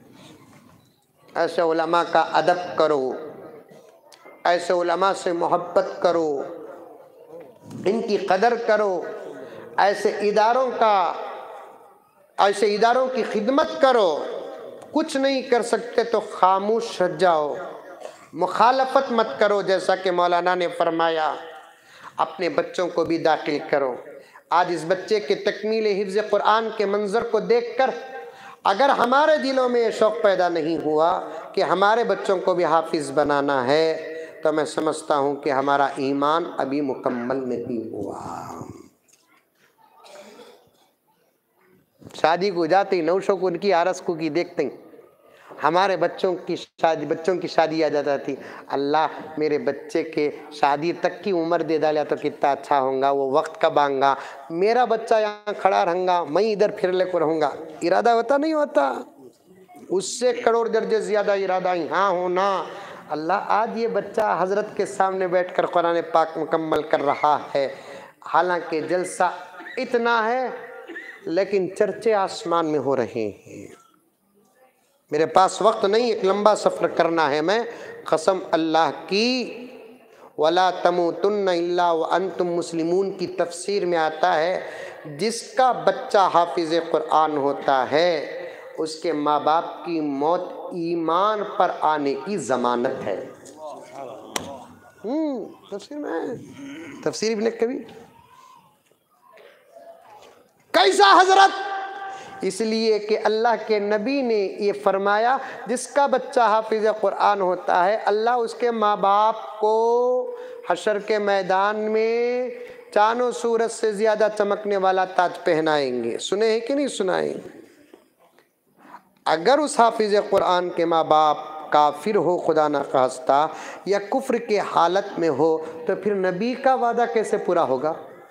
ऐसे उलमा का अदब करो, ऐसे उलमा से मोहब्बत करो, इनकी कदर करो, ऐसे इदारों का ऐसे इदारों की खिदमत करो। कुछ नहीं कर सकते तो खामोश रह जाओ, मुखालफत मत करो। जैसा कि मौलाना ने फरमाया अपने बच्चों को भी दाखिल करो। आज इस बच्चे के तकमील हिफ्ज़ कुरान के मंजर को देखकर अगर हमारे दिलों में ये शौक़ पैदा नहीं हुआ कि हमारे बच्चों को भी हाफिज़ बनाना है, तो मैं समझता हूँ कि हमारा ईमान अभी मुकम्मल नहीं हुआ। शादी को जाते ही नौशों को उनकी आरस को की देखते ही हमारे बच्चों की शादी बच्चों की शादी आ जाता थी। अल्लाह मेरे बच्चे के शादी तक की उम्र दे डाला तो कितना अच्छा होगा, वो वक्त कब आऊँगा, मेरा बच्चा यहाँ खड़ा रहूँगा, मैं इधर फिर ले को रहूँगा। इरादा होता नहीं होता, उससे करोड़ दर्जे ज़्यादा इरादा यहाँ होना। अल्लाह आज ये बच्चा हज़रत के सामने बैठ कर कुरान पाक मुकम्मल कर रहा है। हालांकि जलसा इतना है लेकिन चर्चे आसमान में हो रहे हैं। मेरे पास वक्त नहीं, एक लंबा सफ़र करना है। मैं कसम अल्लाह की, वला तमूतुन्न इल्ला व अंतुम मुस्लिमून की तफसीर में आता है जिसका बच्चा हाफिज़ कुरान होता है उसके माँ बाप की मौत ईमान पर आने की ज़मानत है। हम्म तफसीर में तफसीर इब्न कबीर कैसा हजरत, इसलिए कि अल्लाह के नबी ने ये फरमाया जिसका बच्चा हाफिज़ कुरान होता है अल्लाह उसके माँ बाप को हशर के मैदान में चांदो सूरज से ज़्यादा चमकने वाला ताज पहनाएंगे। सुने हैं कि नहीं सुनाएंगे? अगर उस हाफिज़ कुरान के माँ बाप काफिर हो, खुदा न खास्ता, या कुफ्र के हालत में हो, तो फिर नबी का वादा कैसे पूरा होगा?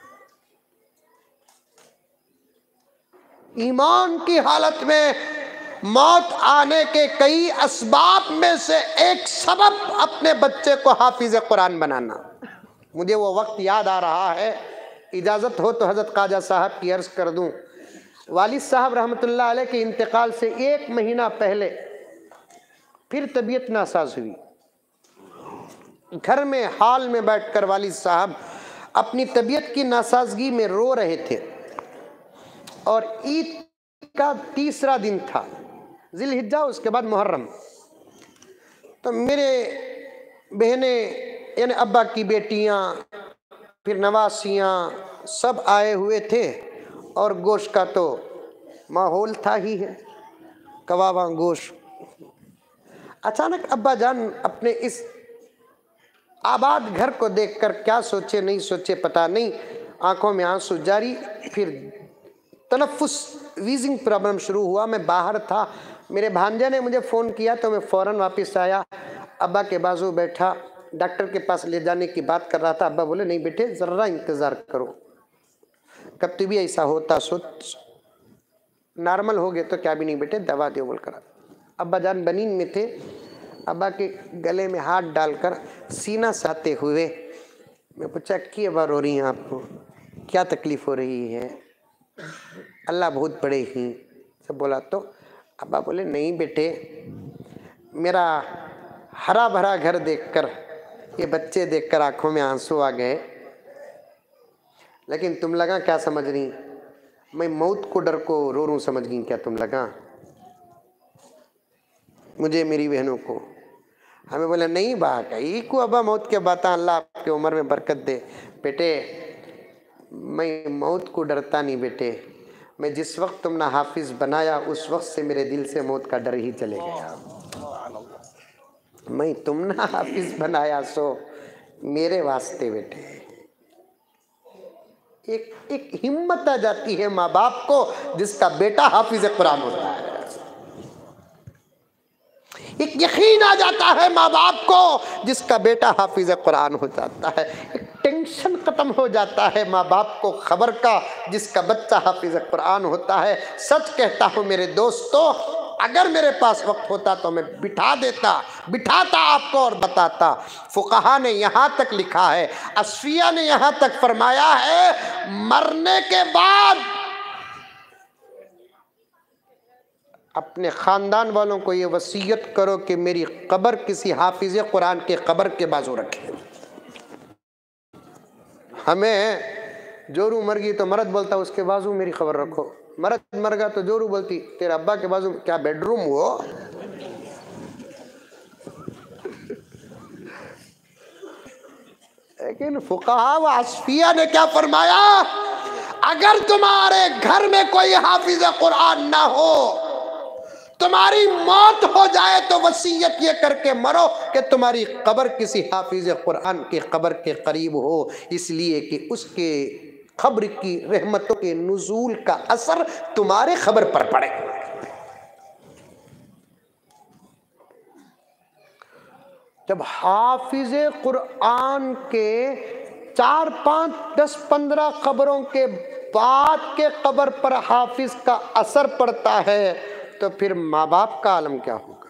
ईमान की हालत में मौत आने के कई असबाब में से एक सबब अपने बच्चे को हाफिज़ कुरान बनाना। मुझे वो वक्त याद आ रहा है, इजाज़त हो तो हज़रत ख्वाजा साहब की अर्ज़ कर दूं। वालिद साहब रहमतुल्लाह अलैह के इंतकाल से एक महीना पहले फिर तबीयत नासाज हुई। घर में हाल में बैठकर वालिद साहब अपनी तबीयत की नासाजगी में रो रहे थे और ईद का तीसरा दिन था, जिलहिज्जा, उसके बाद मुहर्रम। तो मेरे बहनें यानी अब्बा की बेटियां, फिर नवासियां सब आए हुए थे और गोश्त का तो माहौल था ही है, कबाबा गोश्त। अचानक अब्बा जान अपने इस आबाद घर को देखकर क्या सोचे नहीं सोचे पता नहीं, आंखों में आंसू जारी। फिर तनफ्फुस वीजिंग प्रॉब्लम शुरू हुआ। मैं बाहर था, मेरे भांजे ने मुझे फ़ोन किया तो मैं फ़ौरन वापस आया, अब्बा के बाजू बैठा, डॉक्टर के पास ले जाने की बात कर रहा था। अब्बा बोले नहीं बेटे ज़रा इंतज़ार करो, कब तो भी ऐसा होता सोच, नॉर्मल हो गए तो क्या भी नहीं बेटे, दवा दो बोल कर। अब्बा जान बनीन में थे, अब्बा के गले में हाथ डालकर सीना साते हुए मैं पूछा कि अब्बा रो रही हैं आपको, क्या तकलीफ़ हो रही है, अल्लाह बहुत बड़े ही सब बोला। तो अब्बा बोले नहीं बेटे, मेरा हरा भरा घर देखकर, ये बच्चे देखकर आंखों में आंसू आ गए, लेकिन तुम लगा क्या समझ रही, मैं मौत को डर को रो रूं समझ गई क्या तुम लगा, मुझे मेरी बहनों को। हमें बोले नहीं बात है को अब्बा मौत के बात, अल्लाह आपके उम्र में बरकत दे। बेटे मैं मौत को डरता नहीं बेटे, मैं जिस वक्त तुमने हाफिज बनाया उस वक्त से मेरे दिल से मौत का डर ही चले गया। मैं तुमने हाफिज बनाया सो मेरे वास्ते बेटे। एक एक हिम्मत आ जाती है माँ बाप को जिसका बेटा हाफिज कुरान होता है, एक यकीन आ जाता है माँ बाप को जिसका बेटा हाफिज कुरान हो जाता है, एक टेंशन खत्म हो जाता है माँ बाप को खबर का जिसका बच्चा हाफिज कुरान होता है। सच कहता हूँ मेरे दोस्तों, अगर मेरे पास वक्त होता तो मैं बिठा देता बिठाता आपको और बताता। फुकहा ने यहाँ तक लिखा है, अस्फिया ने यहाँ तक फरमाया है, मरने के बाद अपने ख़ानदान वालों को ये वसीयत करो कि मेरी कब्र किसी हाफिज़ कुरान के कब्र के बाजू रखे। हमें जोरू मर गई तो मर्द बोलता उसके बाजू मेरी खबर रखो, मर्द मर गया तो जोरू बोलती तेरे अब्बा के बाजू क्या बेडरूम हो। लेकिन फुकहा व अस्फिया ने क्या फरमाया, अगर तुम्हारे घर में कोई हाफिज कुरान ना हो, तुम्हारी मौत हो जाए तो वसीयत ये करके मरो कि तुम्हारी कब्र किसी हाफिज कुरान के कब्र के करीब हो, इसलिए कि उसके खबर की रहमतों के नुज़ूल का असर तुम्हारे खबर पर पड़े। जब हाफिज कुरान के चार पाँच दस पंद्रह कब्रों के बाद के कब्र पर हाफिज का असर पड़ता है तो फिर माँ बाप का आलम क्या होगा,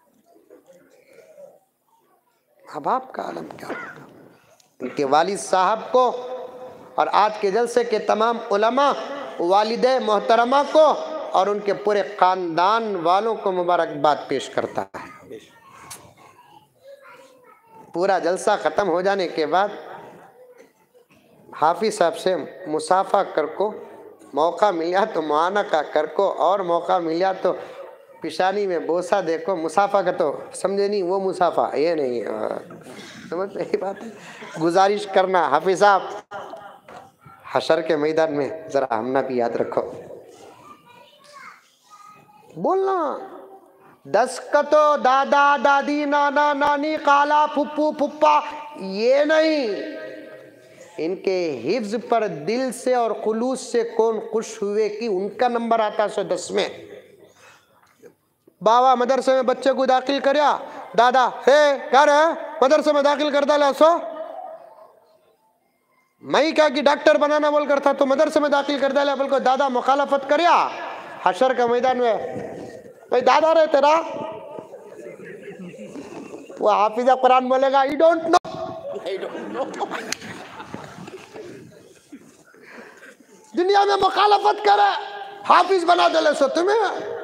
माँ बाप का आलम क्या होगा। उनके वालिद साहब को और आज के जलसे के तमाम उलमा, वालिदे मोहतरमा को और उनके पूरे खानदान वालों को मुबारकबाद पेश करता है। पूरा जलसा ख़त्म हो जाने के बाद हाफिज साहब से मुसाफा कर को मौका मिला तो मुआना का कर को, और मौका मिला तो पिशानी में बोसा देखो। मुसाफा का तो समझे नहीं, वो मुसाफा ये नहीं, समझ यही बात है। गुजारिश करना हाफिज साहब हशर के मैदान में ज़रा हमना भी याद रखो, बोलना दस का तो दादा दादी नाना नानी काला फुप्पू फुप्पा ये नहीं, इनके हिफ्ज पर दिल से और खुलूस से कौन खुश हुए कि उनका नंबर आता सो दस में। बाबा मदरसे में बच्चे को दाखिल करया, दादा हे क्या रहे मदरसे में दाखिल कर डाला सो, मैं क्या कि डॉक्टर बनाना बोल कर था तो मदरसे में दाखिल कर डाला, बोल को दादा मुखालफत करया हशर का मैदान में भाई दादा रहे तेरा, वो हाफिजा कुरान बोलेगा I don't know I don't know. दुनिया में मुखालफत करे हाफिज बना दे सो तुम्हें,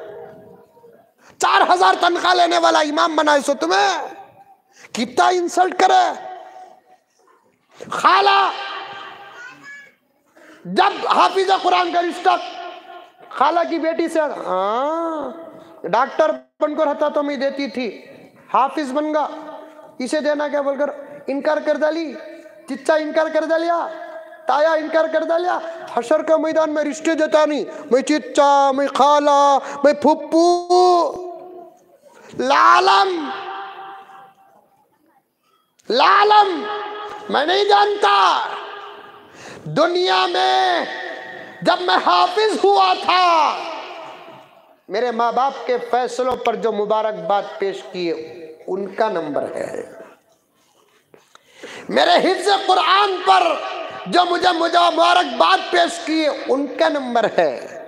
चार हजार तनख्वाह लेने वाला इमाम बनाए सो तुम्हें, कितना इंसल्ट करे। खाला जब हाफिजा कुरान का रिश्ता खाला की बेटी से, हाँ डॉक्टर बनकर रहता तो मैं देती थी, हाफिज बन गा इसे देना क्या बोलकर इनकार कर डाली, चिच्चा इनकार कर डालिया, ताया इनकार कर डालिया। हशर का मैदान में रिश्ते देता नहीं, मैं चिच्चा, मैं खाला, मैं फुप्पू, लालम लालम मैं नहीं जानता। दुनिया में जब मैं हाफिज हुआ था, मेरे माँ बाप के फैसलों पर जो मुबारकबाद पेश किए उनका नंबर है। मेरे हिफ्ज़ कुरान पर जो मुझे मुझे मुबारकबाद पेश किए उनका नंबर है।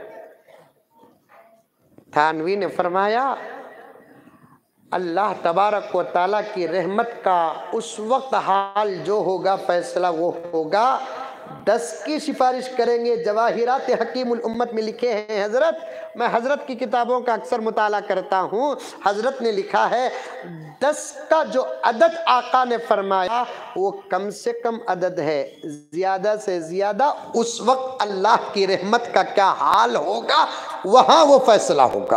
थानवी ने फरमाया अल्लाह तबारक व तआला की रहमत का उस वक्त हाल जो होगा, फैसला वो होगा, दस की सिफारिश करेंगे। जवाहिरात हकीमुल उम्मत में लिखे हैं हजरत, मैं हजरत की किताबों का अक्सर मुताला करता हूँ। हजरत ने लिखा है दस का जो अदद आका ने फरमाया वो कम से कम अदद है, ज्यादा से ज्यादा उस वक्त अल्लाह की रहमत का क्या हाल होगा वहां वो फैसला होगा।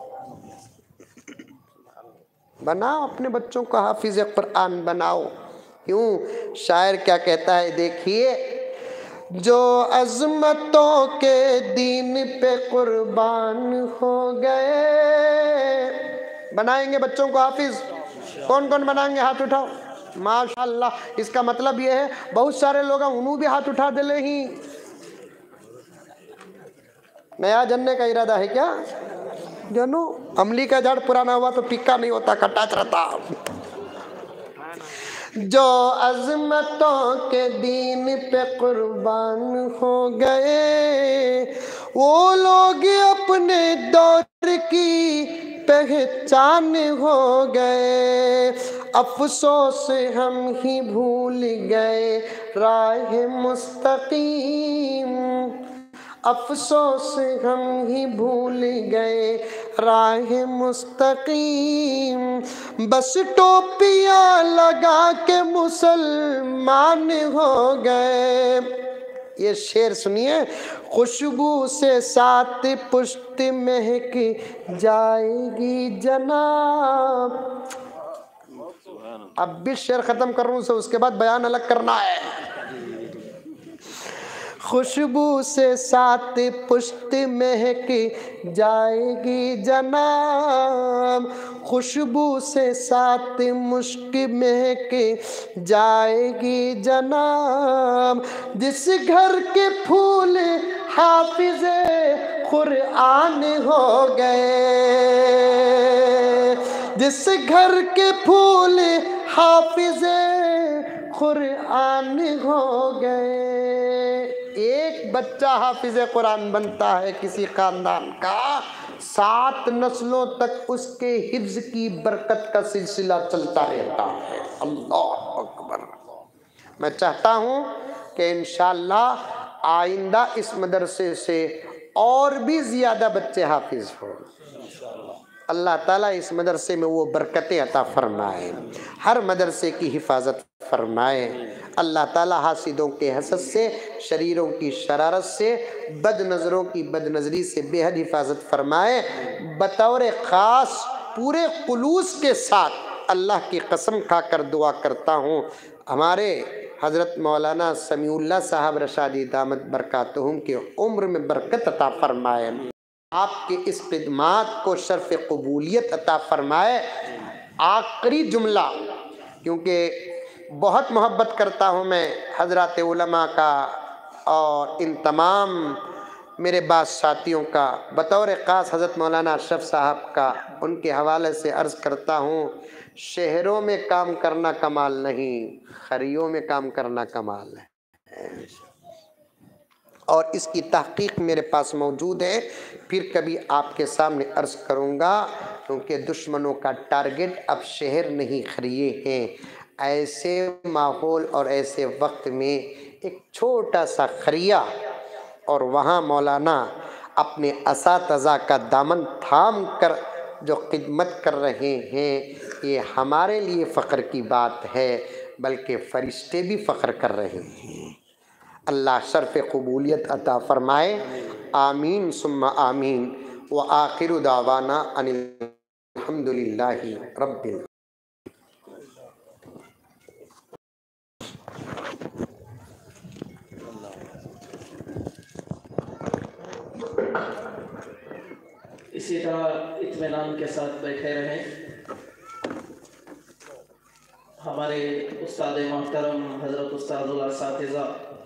बनाओ अपने बच्चों को हाफिज कुरान बनाओ। क्यों? शायर क्या कहता है देखिए, जो अज़मतों के दीन पे कुर्बान हो गए। बनाएंगे बच्चों को हाफिज? कौन कौन बनाएंगे? हाथ उठाओ। माशाअल्लाह। इसका मतलब ये है बहुत सारे लोग उन्होंने भी हाथ उठा दिले ही। नया जनने का इरादा है क्या? जनो अमली का झाड़ पुराना हुआ तो पिक्का नहीं होता, खट्टा रहता। जो अज़मतों के दीन पे कुर्बान हो गए, वो लोग अपने दौर की पहचान हो गए। अफसोस हम ही भूल गए राह मुस्तकीम, अफसोस हम ही भूल गए राह मुस्तकीम। बस टोपियाँ लगा के मुसलमान हो गए। ये शेर सुनिए, खुशबू से सात पुश्त महक जाएगी जनाब। अब भी शेर खत्म कर रहा हूँ, उसके बाद बयान अलग करना है। खुशबू से सात पुश्त महक जाएगी जनाब, खुशबू से सात मुश्क महक जाएगी जनाब। जिस घर के फूल हाफिज़े कुरान हो गए, जिस घर के फूल हाफिज़े कुरान हो गए। एक बच्चा हाफिज कुरान बनता है किसी खानदान का, सात नस्लों तक उसके हिफ्ज की बरकत का सिलसिला चलता रहता है। अल्लाह अकबर। मैं चाहता हूँ कि इंशाअल्लाह आइंदा इस मदरसे से और भी ज़्यादा बच्चे हाफिज हों। अल्लाह ताला इस मदरसे में वो बरकतें अता फरमाए, हर मदरसे की हिफाजत फरमाए। अल्लाह ताला हासिदों के हसद से, शरीरों की शरारत से, बद नज़रों की बद नज़री से बेहद हिफाजत फरमाए। बतौर ख़ास पूरे खुलूस के साथ अल्लाह की कसम खाकर दुआ करता हूँ, हमारे हज़रत मौलाना समीउल्लाह साहब रशादी दामत बरकातहुम के उम्र में बरकत अता फरमाए, आपके इस खिदमात को शर्फ कबूलियत अता फरमाए। आखिरी जुमला, क्योंकि बहुत मोहब्बत करता हूँ मैं हज़रात उलमा का और इन तमाम मेरे बाद साथियों का, बतौर ख़ास हज़रत मौलाना अशरफ साहब का उनके हवाले से अर्ज़ करता हूँ, शहरों में काम करना कमाल नहीं, खरियों में काम करना कमाल है। और इसकी तहकीक मेरे पास मौजूद है, फिर कभी आपके सामने अर्ज़ करूँगा, क्योंकि दुश्मनों का टारगेट अब शहर नहीं खरिये हैं। ऐसे माहौल और ऐसे वक्त में एक छोटा सा खरिया और वहाँ मौलाना अपने असातिज़ा का दामन थाम कर जो खिदमत कर रहे हैं, ये हमारे लिए फ़ख्र की बात है, बल्कि फ़रिश्ते भी फ़ख्र कर रहे हैं। अल्लाह शर्फ़ क़बूलियत अता फ़रमाए। आमीन सुम्मा आमीन। व आखिरु दावाना अनिल हम्दुलिल्लाहि रब्बिल। इसी तरह इत्मीनान के साथ बैठे रहें। हमारे उस्ताद मोहतरम हज़रत उस्तादुल असातिज़ा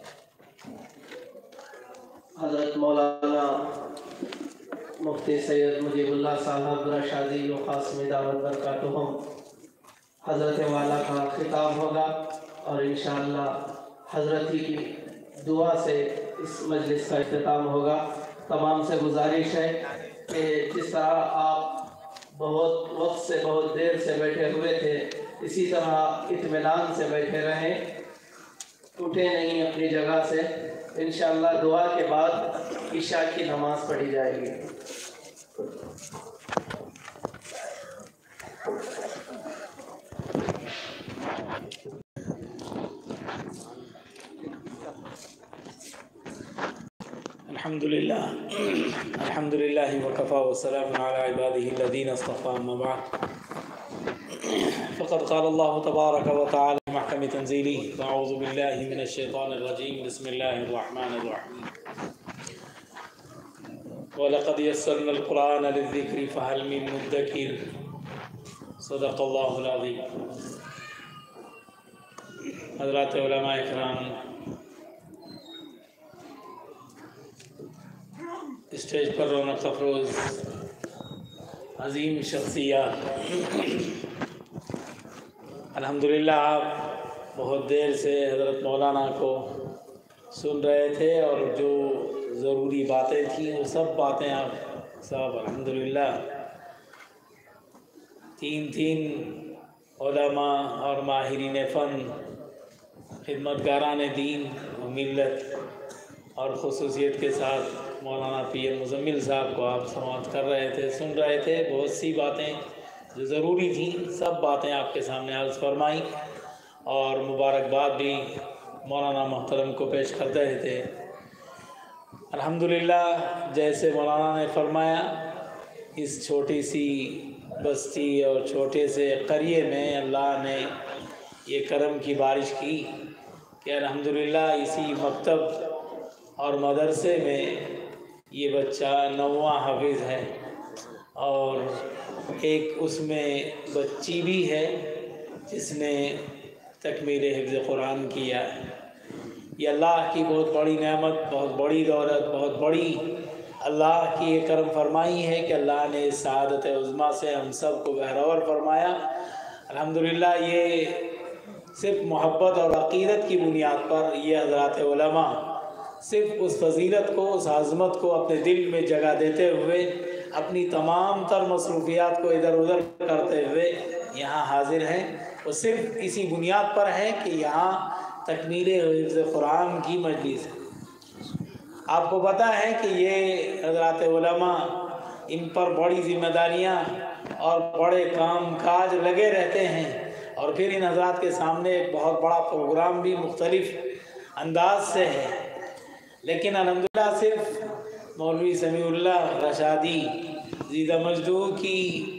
हज़रत मौलाना मुफ्ती सैयद मुजीबुल्लाह साहब रशादी व क़ासिमी दावत बरकातुहुम हज़रत वाला का खिताब होगा और इंशाअल्लाह हज़रत ही की दुआ से इस मजलिस का इख्तिताम होगा। तमाम से गुजारिश है कि जिस तरह आप बहुत वक्त से बहुत देर से बैठे हुए थे, इसी तरह इत्मीनान से बैठे रहें, उठे नहीं अपनी जगह से। इंशाअल्लाह दुआ के बाद इशा की नमाज़ पढ़ी जाएगी। अल्हम्दुलिल्लाह अल्हम्दुलिल्लाहि व कफ़ा व सलामुन अला इबादिहि अल्लज़ीना इस्तफ़ा अम्मा बअद। फ़क़द क़ाल अल्लाहु तबारक व तआला फ़ी महकम तंज़ीलिही अऊज़ु बिल्लाहि मिनश शैतानिर रजीम बिस्मिल्लाहिर रहमानिर रहीम। व लक़द यस्सरनल क़ुरआन लिज़्ज़िक्रि फ़हल मिन मुद्दकिर। सदक़ल्लाहुल अज़ीम। हज़रात उलमाए किराम, स्टेज पर रौनक अफरोज़ अज़ीम शख्सियत, अल्हम्दुलिल्लाह आप बहुत देर से हज़रत मौलाना को सुन रहे थे और जो ज़रूरी बातें थी वो सब बातें आप सब अल्हम्दुलिल्लाह तीन तीन उलमा और माहिरीन फ़न, खिदमतगारान दीन व मिल्लत और ख़ुसूसियत के साथ मौलाना पी एम मुज़म्मिल साहब को आप समाअत कर रहे थे, सुन रहे थे। बहुत सी बातें जो ज़रूरी थी सब बातें आपके सामने अर्ज़ फरमाई और मुबारकबाद भी मौलाना मोहतरम को पेश कर रहे थे। अल्हम्दुलिल्लाह जैसे मौलाना ने फरमाया, इस छोटी सी बस्ती और छोटे से क़रिए में अल्लाह ने ये करम की बारिश की कि अल्हम्दुलिल्लाह इसी मकतब और मदरसे में ये बच्चा नौवां हाफिज़ है और एक उसमें बच्ची भी है जिसने तकमील हिफ्ज़ कुरान किया है। ये अल्लाह की बहुत बड़ी नेमत, बहुत बड़ी दौलत, बहुत बड़ी अल्लाह की ये करम फरमाई है कि अल्लाह ने इस सआदत उज़्मा से हम सब को बहरवर फरमाया। अल्हम्दुलिल्लाह ये सिर्फ़ मोहब्बत और अक़ीदत की बुनियाद पर ये हज़रात उलमा सिर्फ़ उस फजीलत को, उस आज़मत को अपने दिल में जगह देते हुए अपनी तमाम तर मसरूफ़ियात को इधर उधर करते हुए यहाँ हाज़िर हैं। वो सिर्फ़ इसी बुनियाद पर है कि यहाँ तकमील हिफ्ज़ कुरान की मजलिस है। आपको पता है कि ये हज़रात उलमा, इन पर बड़ी ज़िम्मेदारियाँ और बड़े काम काज लगे रहते हैं और फिर इन हज़रात के सामने एक बहुत बड़ा प्रोग्राम भी मुख्तलिफ़ अंदाज से है। लेकिन अल्हम्दुलिल्लाह सिर्फ मौलवी समीउल्लाह रशादी ज़ीदा मजदूर की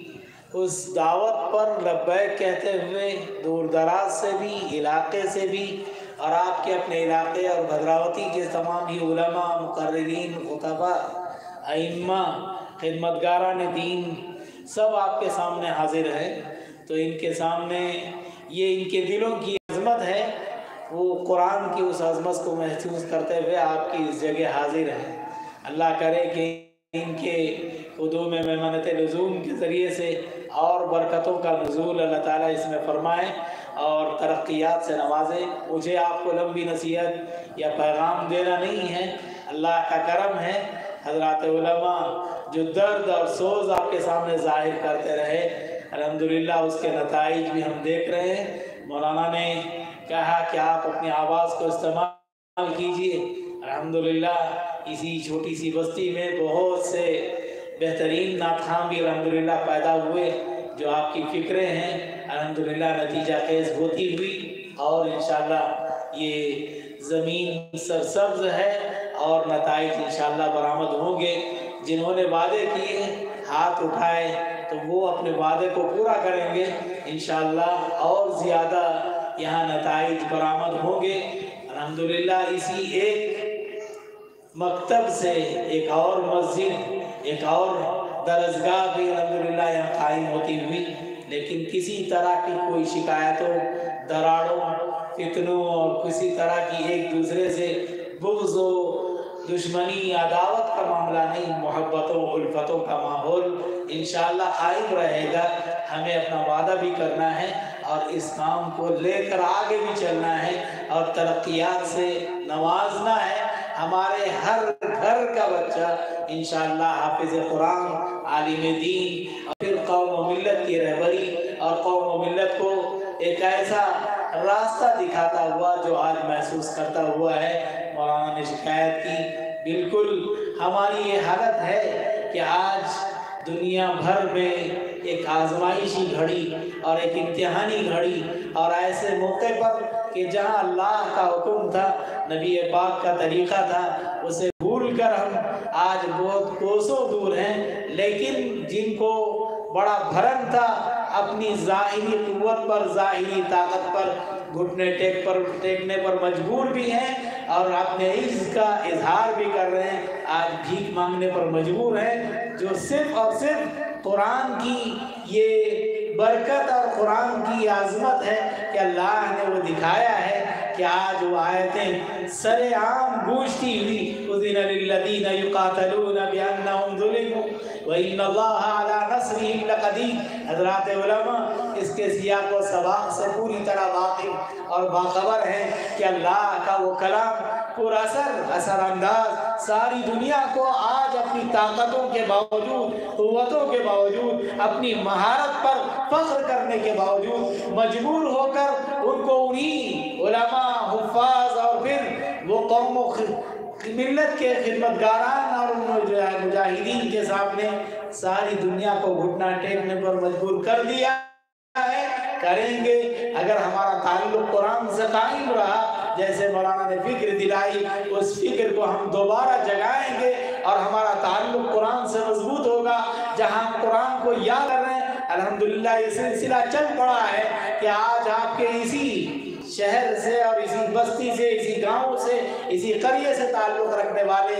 उस दावत पर लब्बैक कहते हुए दूर दराज से भी, इलाक़े से भी और आपके अपने इलाक़े और भद्रावती के तमाम ही उलमा, मुक़र्रिरीन, खुतबा, अइम्मा, खिदमतगारान दीन सब आपके सामने हाज़िर है। तो इनके सामने ये इनके दिलों की अज़मत है, वो कुरान की उस अज़मत को महसूस करते हुए आपकी इस जगह हाज़िर है। अल्लाह करे कि इनके क़ुदूम मेमनत लज़ूम के ज़रिए से और बरकतों का नुज़ूल अल्लाह ताला इसमें फ़रमाए और तरक्कियात से नवाज़े। मुझे आपको लंबी नसीहत या पैगाम देना नहीं है, अल्लाह का करम है। हज़रात उलमा जो दर्द और सोज़ आपके सामने ज़ाहिर करते रहे, अल्हम्दुलिल्लाह उसके नताइज भी हम देख रहे हैं। मौलाना ने कहा कि आप अपनी आवाज़ को इस्तेमाल कीजिए। अल्हम्दुलिल्लाह इसी छोटी सी बस्ती में बहुत से बेहतरीन नातखां भी अल्हम्दुलिल्लाह पैदा हुए जो आपकी फ़िक्रें हैं अल्हम्दुलिल्लाह नतीजा खेज़ होती हुई और इंशाअल्लाह ये ज़मीन सरसब्ज है और नताइज इंशाअल्लाह बरामद होंगे। जिन्होंने वादे किए हाथ उठाए तो वो अपने वादे को पूरा करेंगे इंशाअल्लाह, और ज़्यादा यहाँ नताइज बरामद होंगे अल्हम्दुलिल्लाह। इसी एक मकतब से एक और मस्जिद, एक और दरसगाह भी अल्हम्दुलिल्लाह यहाँ कायम होती हुई, लेकिन किसी तरह की कोई शिकायतों, दराड़ों, फितनों और किसी तरह की एक दूसरे से बुग़्ज़ दुश्मनी अदावत का मामला नहीं, मोहब्बतों उल्फतों का माहौल इंशाअल्लाह कायम रहेगा। हमें अपना वादा भी करना है और इस काम को लेकर आगे भी चलना है और तरक्कियात से नवाजना है। हमारे हर घर का बच्चा इंशाअल्लाह हाफिज़ कुरान, आलिम दीन और फिर कौम व मिल्लत की रहबरी और कौम व मिल्लत को एक ऐसा रास्ता दिखाता हुआ जो आज महसूस करता हुआ है। मौलाना ने शिकायत की, बिल्कुल हमारी ये हालत है कि आज दुनिया भर में एक आजमाइशी घड़ी और एक इम्तिहानी घड़ी और ऐसे मौके पर कि जहाँ अल्लाह का हुक्म था, नबी पाक का तरीक़ा था, उसे भूल कर हम आज बहुत कोसों दूर हैं। लेकिन जिनको बड़ा भरम था अपनी ज़ाहिरी क़ुव्वत पर, ज़ाहिरी ताकत पर घुटने टेक पर टेकने पर मजबूर भी हैं और अपने इज़्ज़ का इजहार भी कर रहे हैं, आज भीख मांगने पर मजबूर हैं। जो सिर्फ़ और सिर्फ कुरान की ये बरकत और कुरान की आज़मत है कि अल्लाह ने वो दिखाया है कि आज वो आयतें सरेआम गूंजती हुई, उज़िना लिल्लज़ीना युक़ातलूना बिअन्नहुम ज़ुलिमू व इन्नल्लाहा अला नस्रिहिम लक़दीर। हज़रात उलमा इसके सियाक़ व सबाक़ से पूरी तरह वाक़िफ़ और बाखबर हैं कि अल्लाह का वो कलाम पुरअसर असरअंदाज सारी दुनिया को आज अपनी ताकतों के बावजूद, क़ुव्वतों के बावजूद, अपनी महारत पर फ़ख्र करने के बावजूद मजबूर होकर उनको उन्हीं उलमा, हुफ़्फ़ाज़ और फिर वो कौम मिल्लत के खिदमतगारान और मुजाहिदीन के सामने सारी दुनिया को घुटना टेकने पर मजबूर कर दिया है। करेंगे अगर हमारा ताल्लुक़ कुरान से कायम रहा, जैसे मौलाना ने फिक्र दिलाई, उस फिक्र को हम दोबारा जगाएंगे और हमारा ताल्लुक़ कुरान से मजबूत होगा। जहाँ हम कुरान को याद कर रहे हैं, अल्हम्दुलिल्लाह ये सिलसिला चल पड़ा है कि आज आपके इसी शहर से और इसी बस्ती से, इसी गांव से, इसी करिए से ताल्लुक़ रखने वाले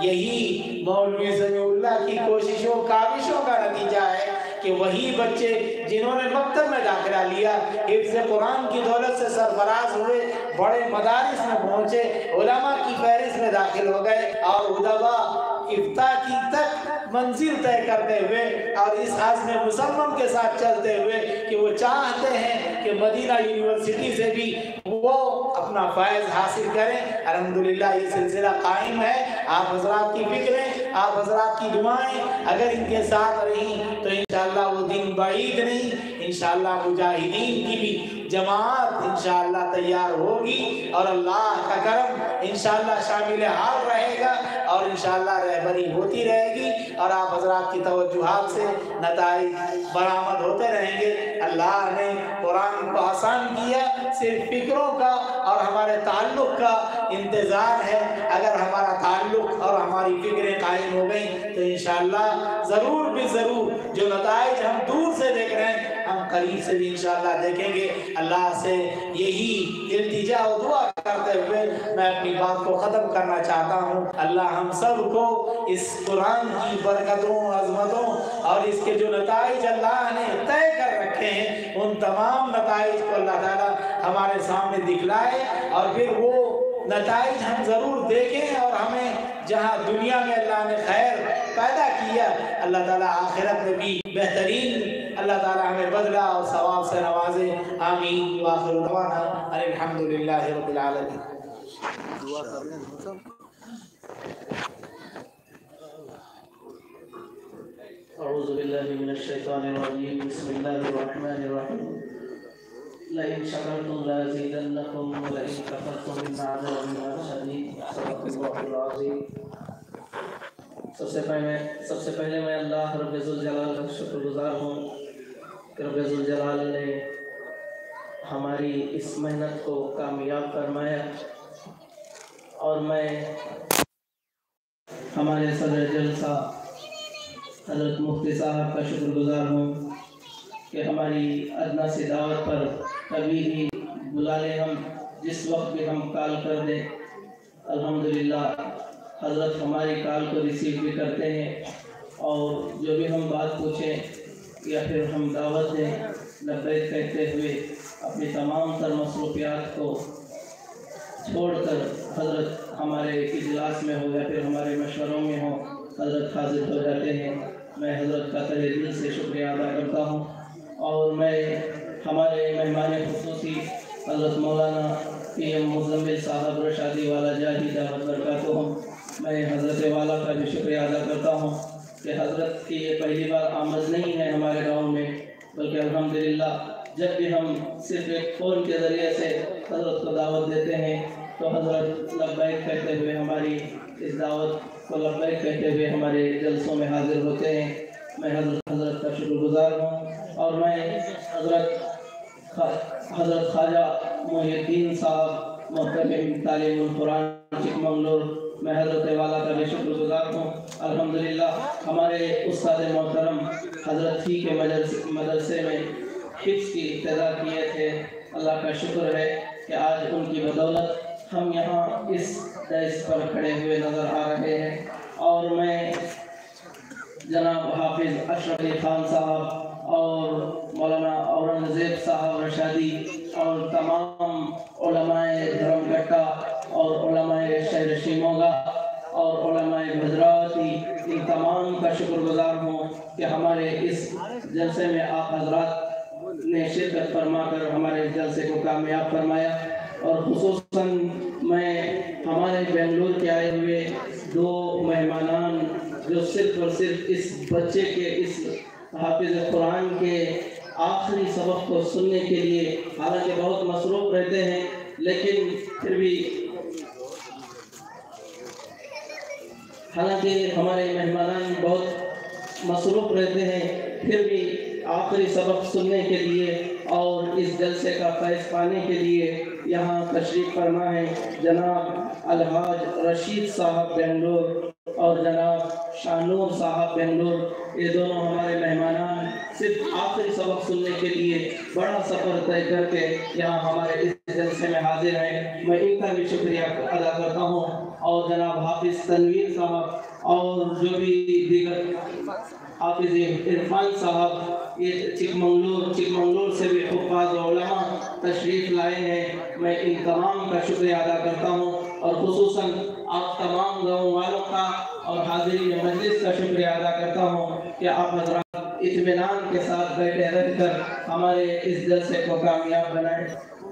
यही मौलवी समीउल्लाह की कोशिशों काविशों का नतीजा है कि वही बच्चे जिन्होंने मकतब में दाखिला लिया, हिफ्ज़ कुरान की दौलत से सरफराज हुए, बड़े मदारिस में पहुँचे, उलमा की फहरिस्त में दाखिल हो गए और उदबा इफ्ता की तक मंजिल तय करते हुए और इस आज़्म मुसम्मम के साथ चलते हुए कि वो चाहते हैं कि मदीना यूनिवर्सिटी से भी वो अपना फ़ैज़ हासिल करें। अल्हम्दुलिल्लाह ये सिलसिला कायम है। आप हज़रात की फ़िक्रें, आप हज़रात की दुआएं अगर इनके साथ रहीं तो इंशाअल्लाह वो दिन बाईद नहीं, इंशाअल्लाह मुजाहिदीन की भी जमात इंशाअल्लाह तैयार होगी और अल्लाह का करम इंशाअल्लाह शामिल हाल रहेगा और इंशाअल्लाह रहबरी होती रहेगी और आप हज़रात की तवज्जुहात से नताइज बरामद होते रहेंगे। अल्लाह ने कुरान को आसान किया, सिर्फ फिक्रों का और हमारे ताल्लुक़ का इंतज़ार है। अगर हमारा ताल्लुक़ और हमारी फ़िक्रें कायम हो गई तो इंशाअल्लाह ज़रूर भी ज़रूर जो नताइज हम दूर से देख रहे हैं हम करीब से भी इंशाअल्लाह देखेंगे। अल्लाह से यही इल्तिजा और दुआ करते हुए मैं अपनी बात को ख़त्म करना चाहता हूँ। अल्लाह हम सब को इस कुरान की बरकतों, अज़मतों और इसके जो नताइज अल्लाह ने तय कर रखे हैं उन तमाम नताइज को अल्लाह ताला हमारे सामने दिखलाए और फिर वो नताइज हम ज़रूर देखें और हमें जहाँ दुनिया में अल्लाह ने खैर पैदा किया, अल्लाह ताला आखिरत में भी बेहतरीन अल्लाह ताला हमें बदला और सवाब से नवाजे। आमीन। व आखिरु दवाना अल्हम्दुलिल्लाहि रब्बिल आलमीन। दुआ कर रहे हैं सब। अऊज़ु बिल्लाहि मिनश शैतानिर रजीम। बिस्मिल्लाहिर रहमानिर रहीम। लइन शकरतुम लअज़ीदन्नकुम व लइन कफरतुम इन्न अज़ाबी लशदीद। सल्लल्लाहु अलैहि। सबसे पहले सबसे पहले मैं अल्लाह रब्बुल जलाल का शुक्रगुजार हूँ कि रब्बुल जलाल ने हमारी इस मेहनत को कामयाब फरमाया और मैं हमारे सदर जलसा हज़रत मुफ्ती साहब का शुक्रगुजार हूँ कि हमारी अदना सी दावत पर कभी भी बुला ले, हम जिस वक्त भी हम कॉल कर दें अल्हम्दुलिल्लाह हज़रत हमारी कॉल को रिसीव भी करते हैं और जो भी हम बात पूछें या फिर हम दावत दें लब्बैक कहते हुए अपनी तमाम तर मसरूफियात को छोड़कर हज़रत हमारे इजलास में हो या फिर हमारे मशवरों में हो हज़रत हाजिर हो जाते हैं। मैं हज़रत का तहे दिल से शुक्रिया अदा करता हूँ और मैं हमारे मेहमान खुसूसी हज़रत मौलाना पी एम मुज़म्मिल साहब रशादी वाला जाही दावत बरकातुहुम मैं हज़रत वाला का भी शुक्रिया अदा करता हूँ कि हज़रत की ये पहली बार आमद नहीं है हमारे गांव में, बल्कि अल्हम्दुलिल्लाह जब भी हम सिर्फ एक फ़ोन के ज़रिए से हज़रत को दावत देते हैं तो हज़रत लब्बैक कहते हुए हमारी इस दावत को लब्बैक कहते हुए हमारे जलसों में हाजिर होते हैं। मैं हज़रत हज़रत का शुक्रगुजार हूँ और मैं हज़रत हज़रत ख्वाजा मुहीद्दीन साहब मोहतरम तालीमुल कुरान चिकमंगलूर मैं हज़रत वाला का भी शुक्रगुजार हूँ। अल्हम्दुलिल्लाह हमारे उस्ताद मोहतरम हज़रत ही के मदरसे में हिफ्ज़ की इब्तिदा किए थे। अल्लाह का शुक्र है कि आज उनकी बदौलत हम यहाँ इस दर्स पर खड़े हुए नज़र आ रहे हैं और मैं जनाब हाफिज़ अशरफ अली खान साहब और मौलाना औरंगज़ेब साहब रशादी और तमाम उलमाए धर्मगट्टा और उलमाए शहर शिमोगा और उलमाए भद्रावती इन तमाम का शुक्रगुजार हूँ कि हमारे इस जलसे में आप हजरात ने शिरकत फरमा कर हमारे जलसे को कामयाब फरमाया। और खुसूसन मैं हमारे बेंगलुरु के आए हुए दो मेहमानान जो सिर्फ और सिर्फ इस बच्चे के इस हाफिज़ कुरान के आखिरी सबक को सुनने के लिए, हालांकि बहुत मसरूफ़ रहते हैं लेकिन फिर भी हालांकि हमारे मेहमानान बहुत मसरूफ़ रहते हैं फिर भी आखिरी सबक सुनने के लिए और इस जलसे का फैज़ पाने के लिए यहाँ तशरीफ़ फरमा है जनाब अलहाज रशीद साहब बेंगलुरु और जनाब शानूर साहब बेंगलुरु। ये दोनों हमारे मेहमान सिर्फ आखिरी सबक सुनने के लिए बड़ा सफ़र तय करके यहाँ हमारे इस जलसे में हाजिर हैं। मैं इनका भी शुक्रिया अदा करता हूँ और जनाब हाफिज़ तनवीर साहब और जो भी दीगर हाफिज़ इरफान साहब ये चिकमंगलूर चिकमंगलूर से भी हुफ़ाज़ उलमा तशरीफ़ लाए हैं। मैं इन तमाम का शुक्रिया अदा करता हूँ और खुसूसन आप तमाम गाँव वालों का और हाज़िरीन मजलिस का शुक्रिया अदा करता हूँ कि आप हज़रात इत्मीनान के साथ बैठे रहकर हमारे इस जलसे को कामयाब बनाएं।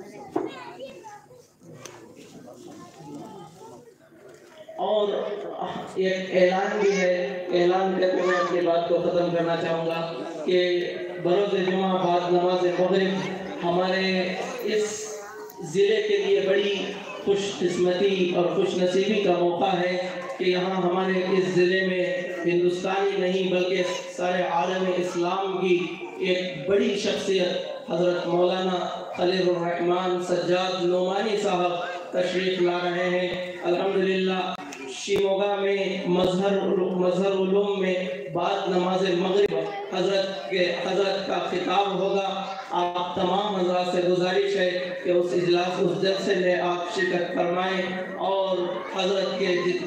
और एक ऐलान भी है, ऐलान करके मैं अपनी बात को ख़त्म करना चाहूँगा कि बरोज़ जुमा बाद नमाज मग़रिब हमारे इस ज़िले के लिए बड़ी खुशकिस्मती और खुशनसीबी का मौका है कि यहाँ हमारे इस ज़िले में हिंदुस्तानी नहीं बल्कि सारे आलम इस्लाम की एक बड़ी शख्सियत हज़रत मौलाना खलीलुर रहमान सज्जाद नोमानी साहब तशरीफ़ ला रहे हैं। अल्हम्दुलिल्लाह शिमोगा में मजहर मजहर उलूम में बाद नमाज मग़रिब हज़रत के हज़रत का खिताब होगा। आप तमाम हज़रात से गुजारिश है कि उस इजलास उस जलसे में आप शिरकत फरमाएँ और हज़रत के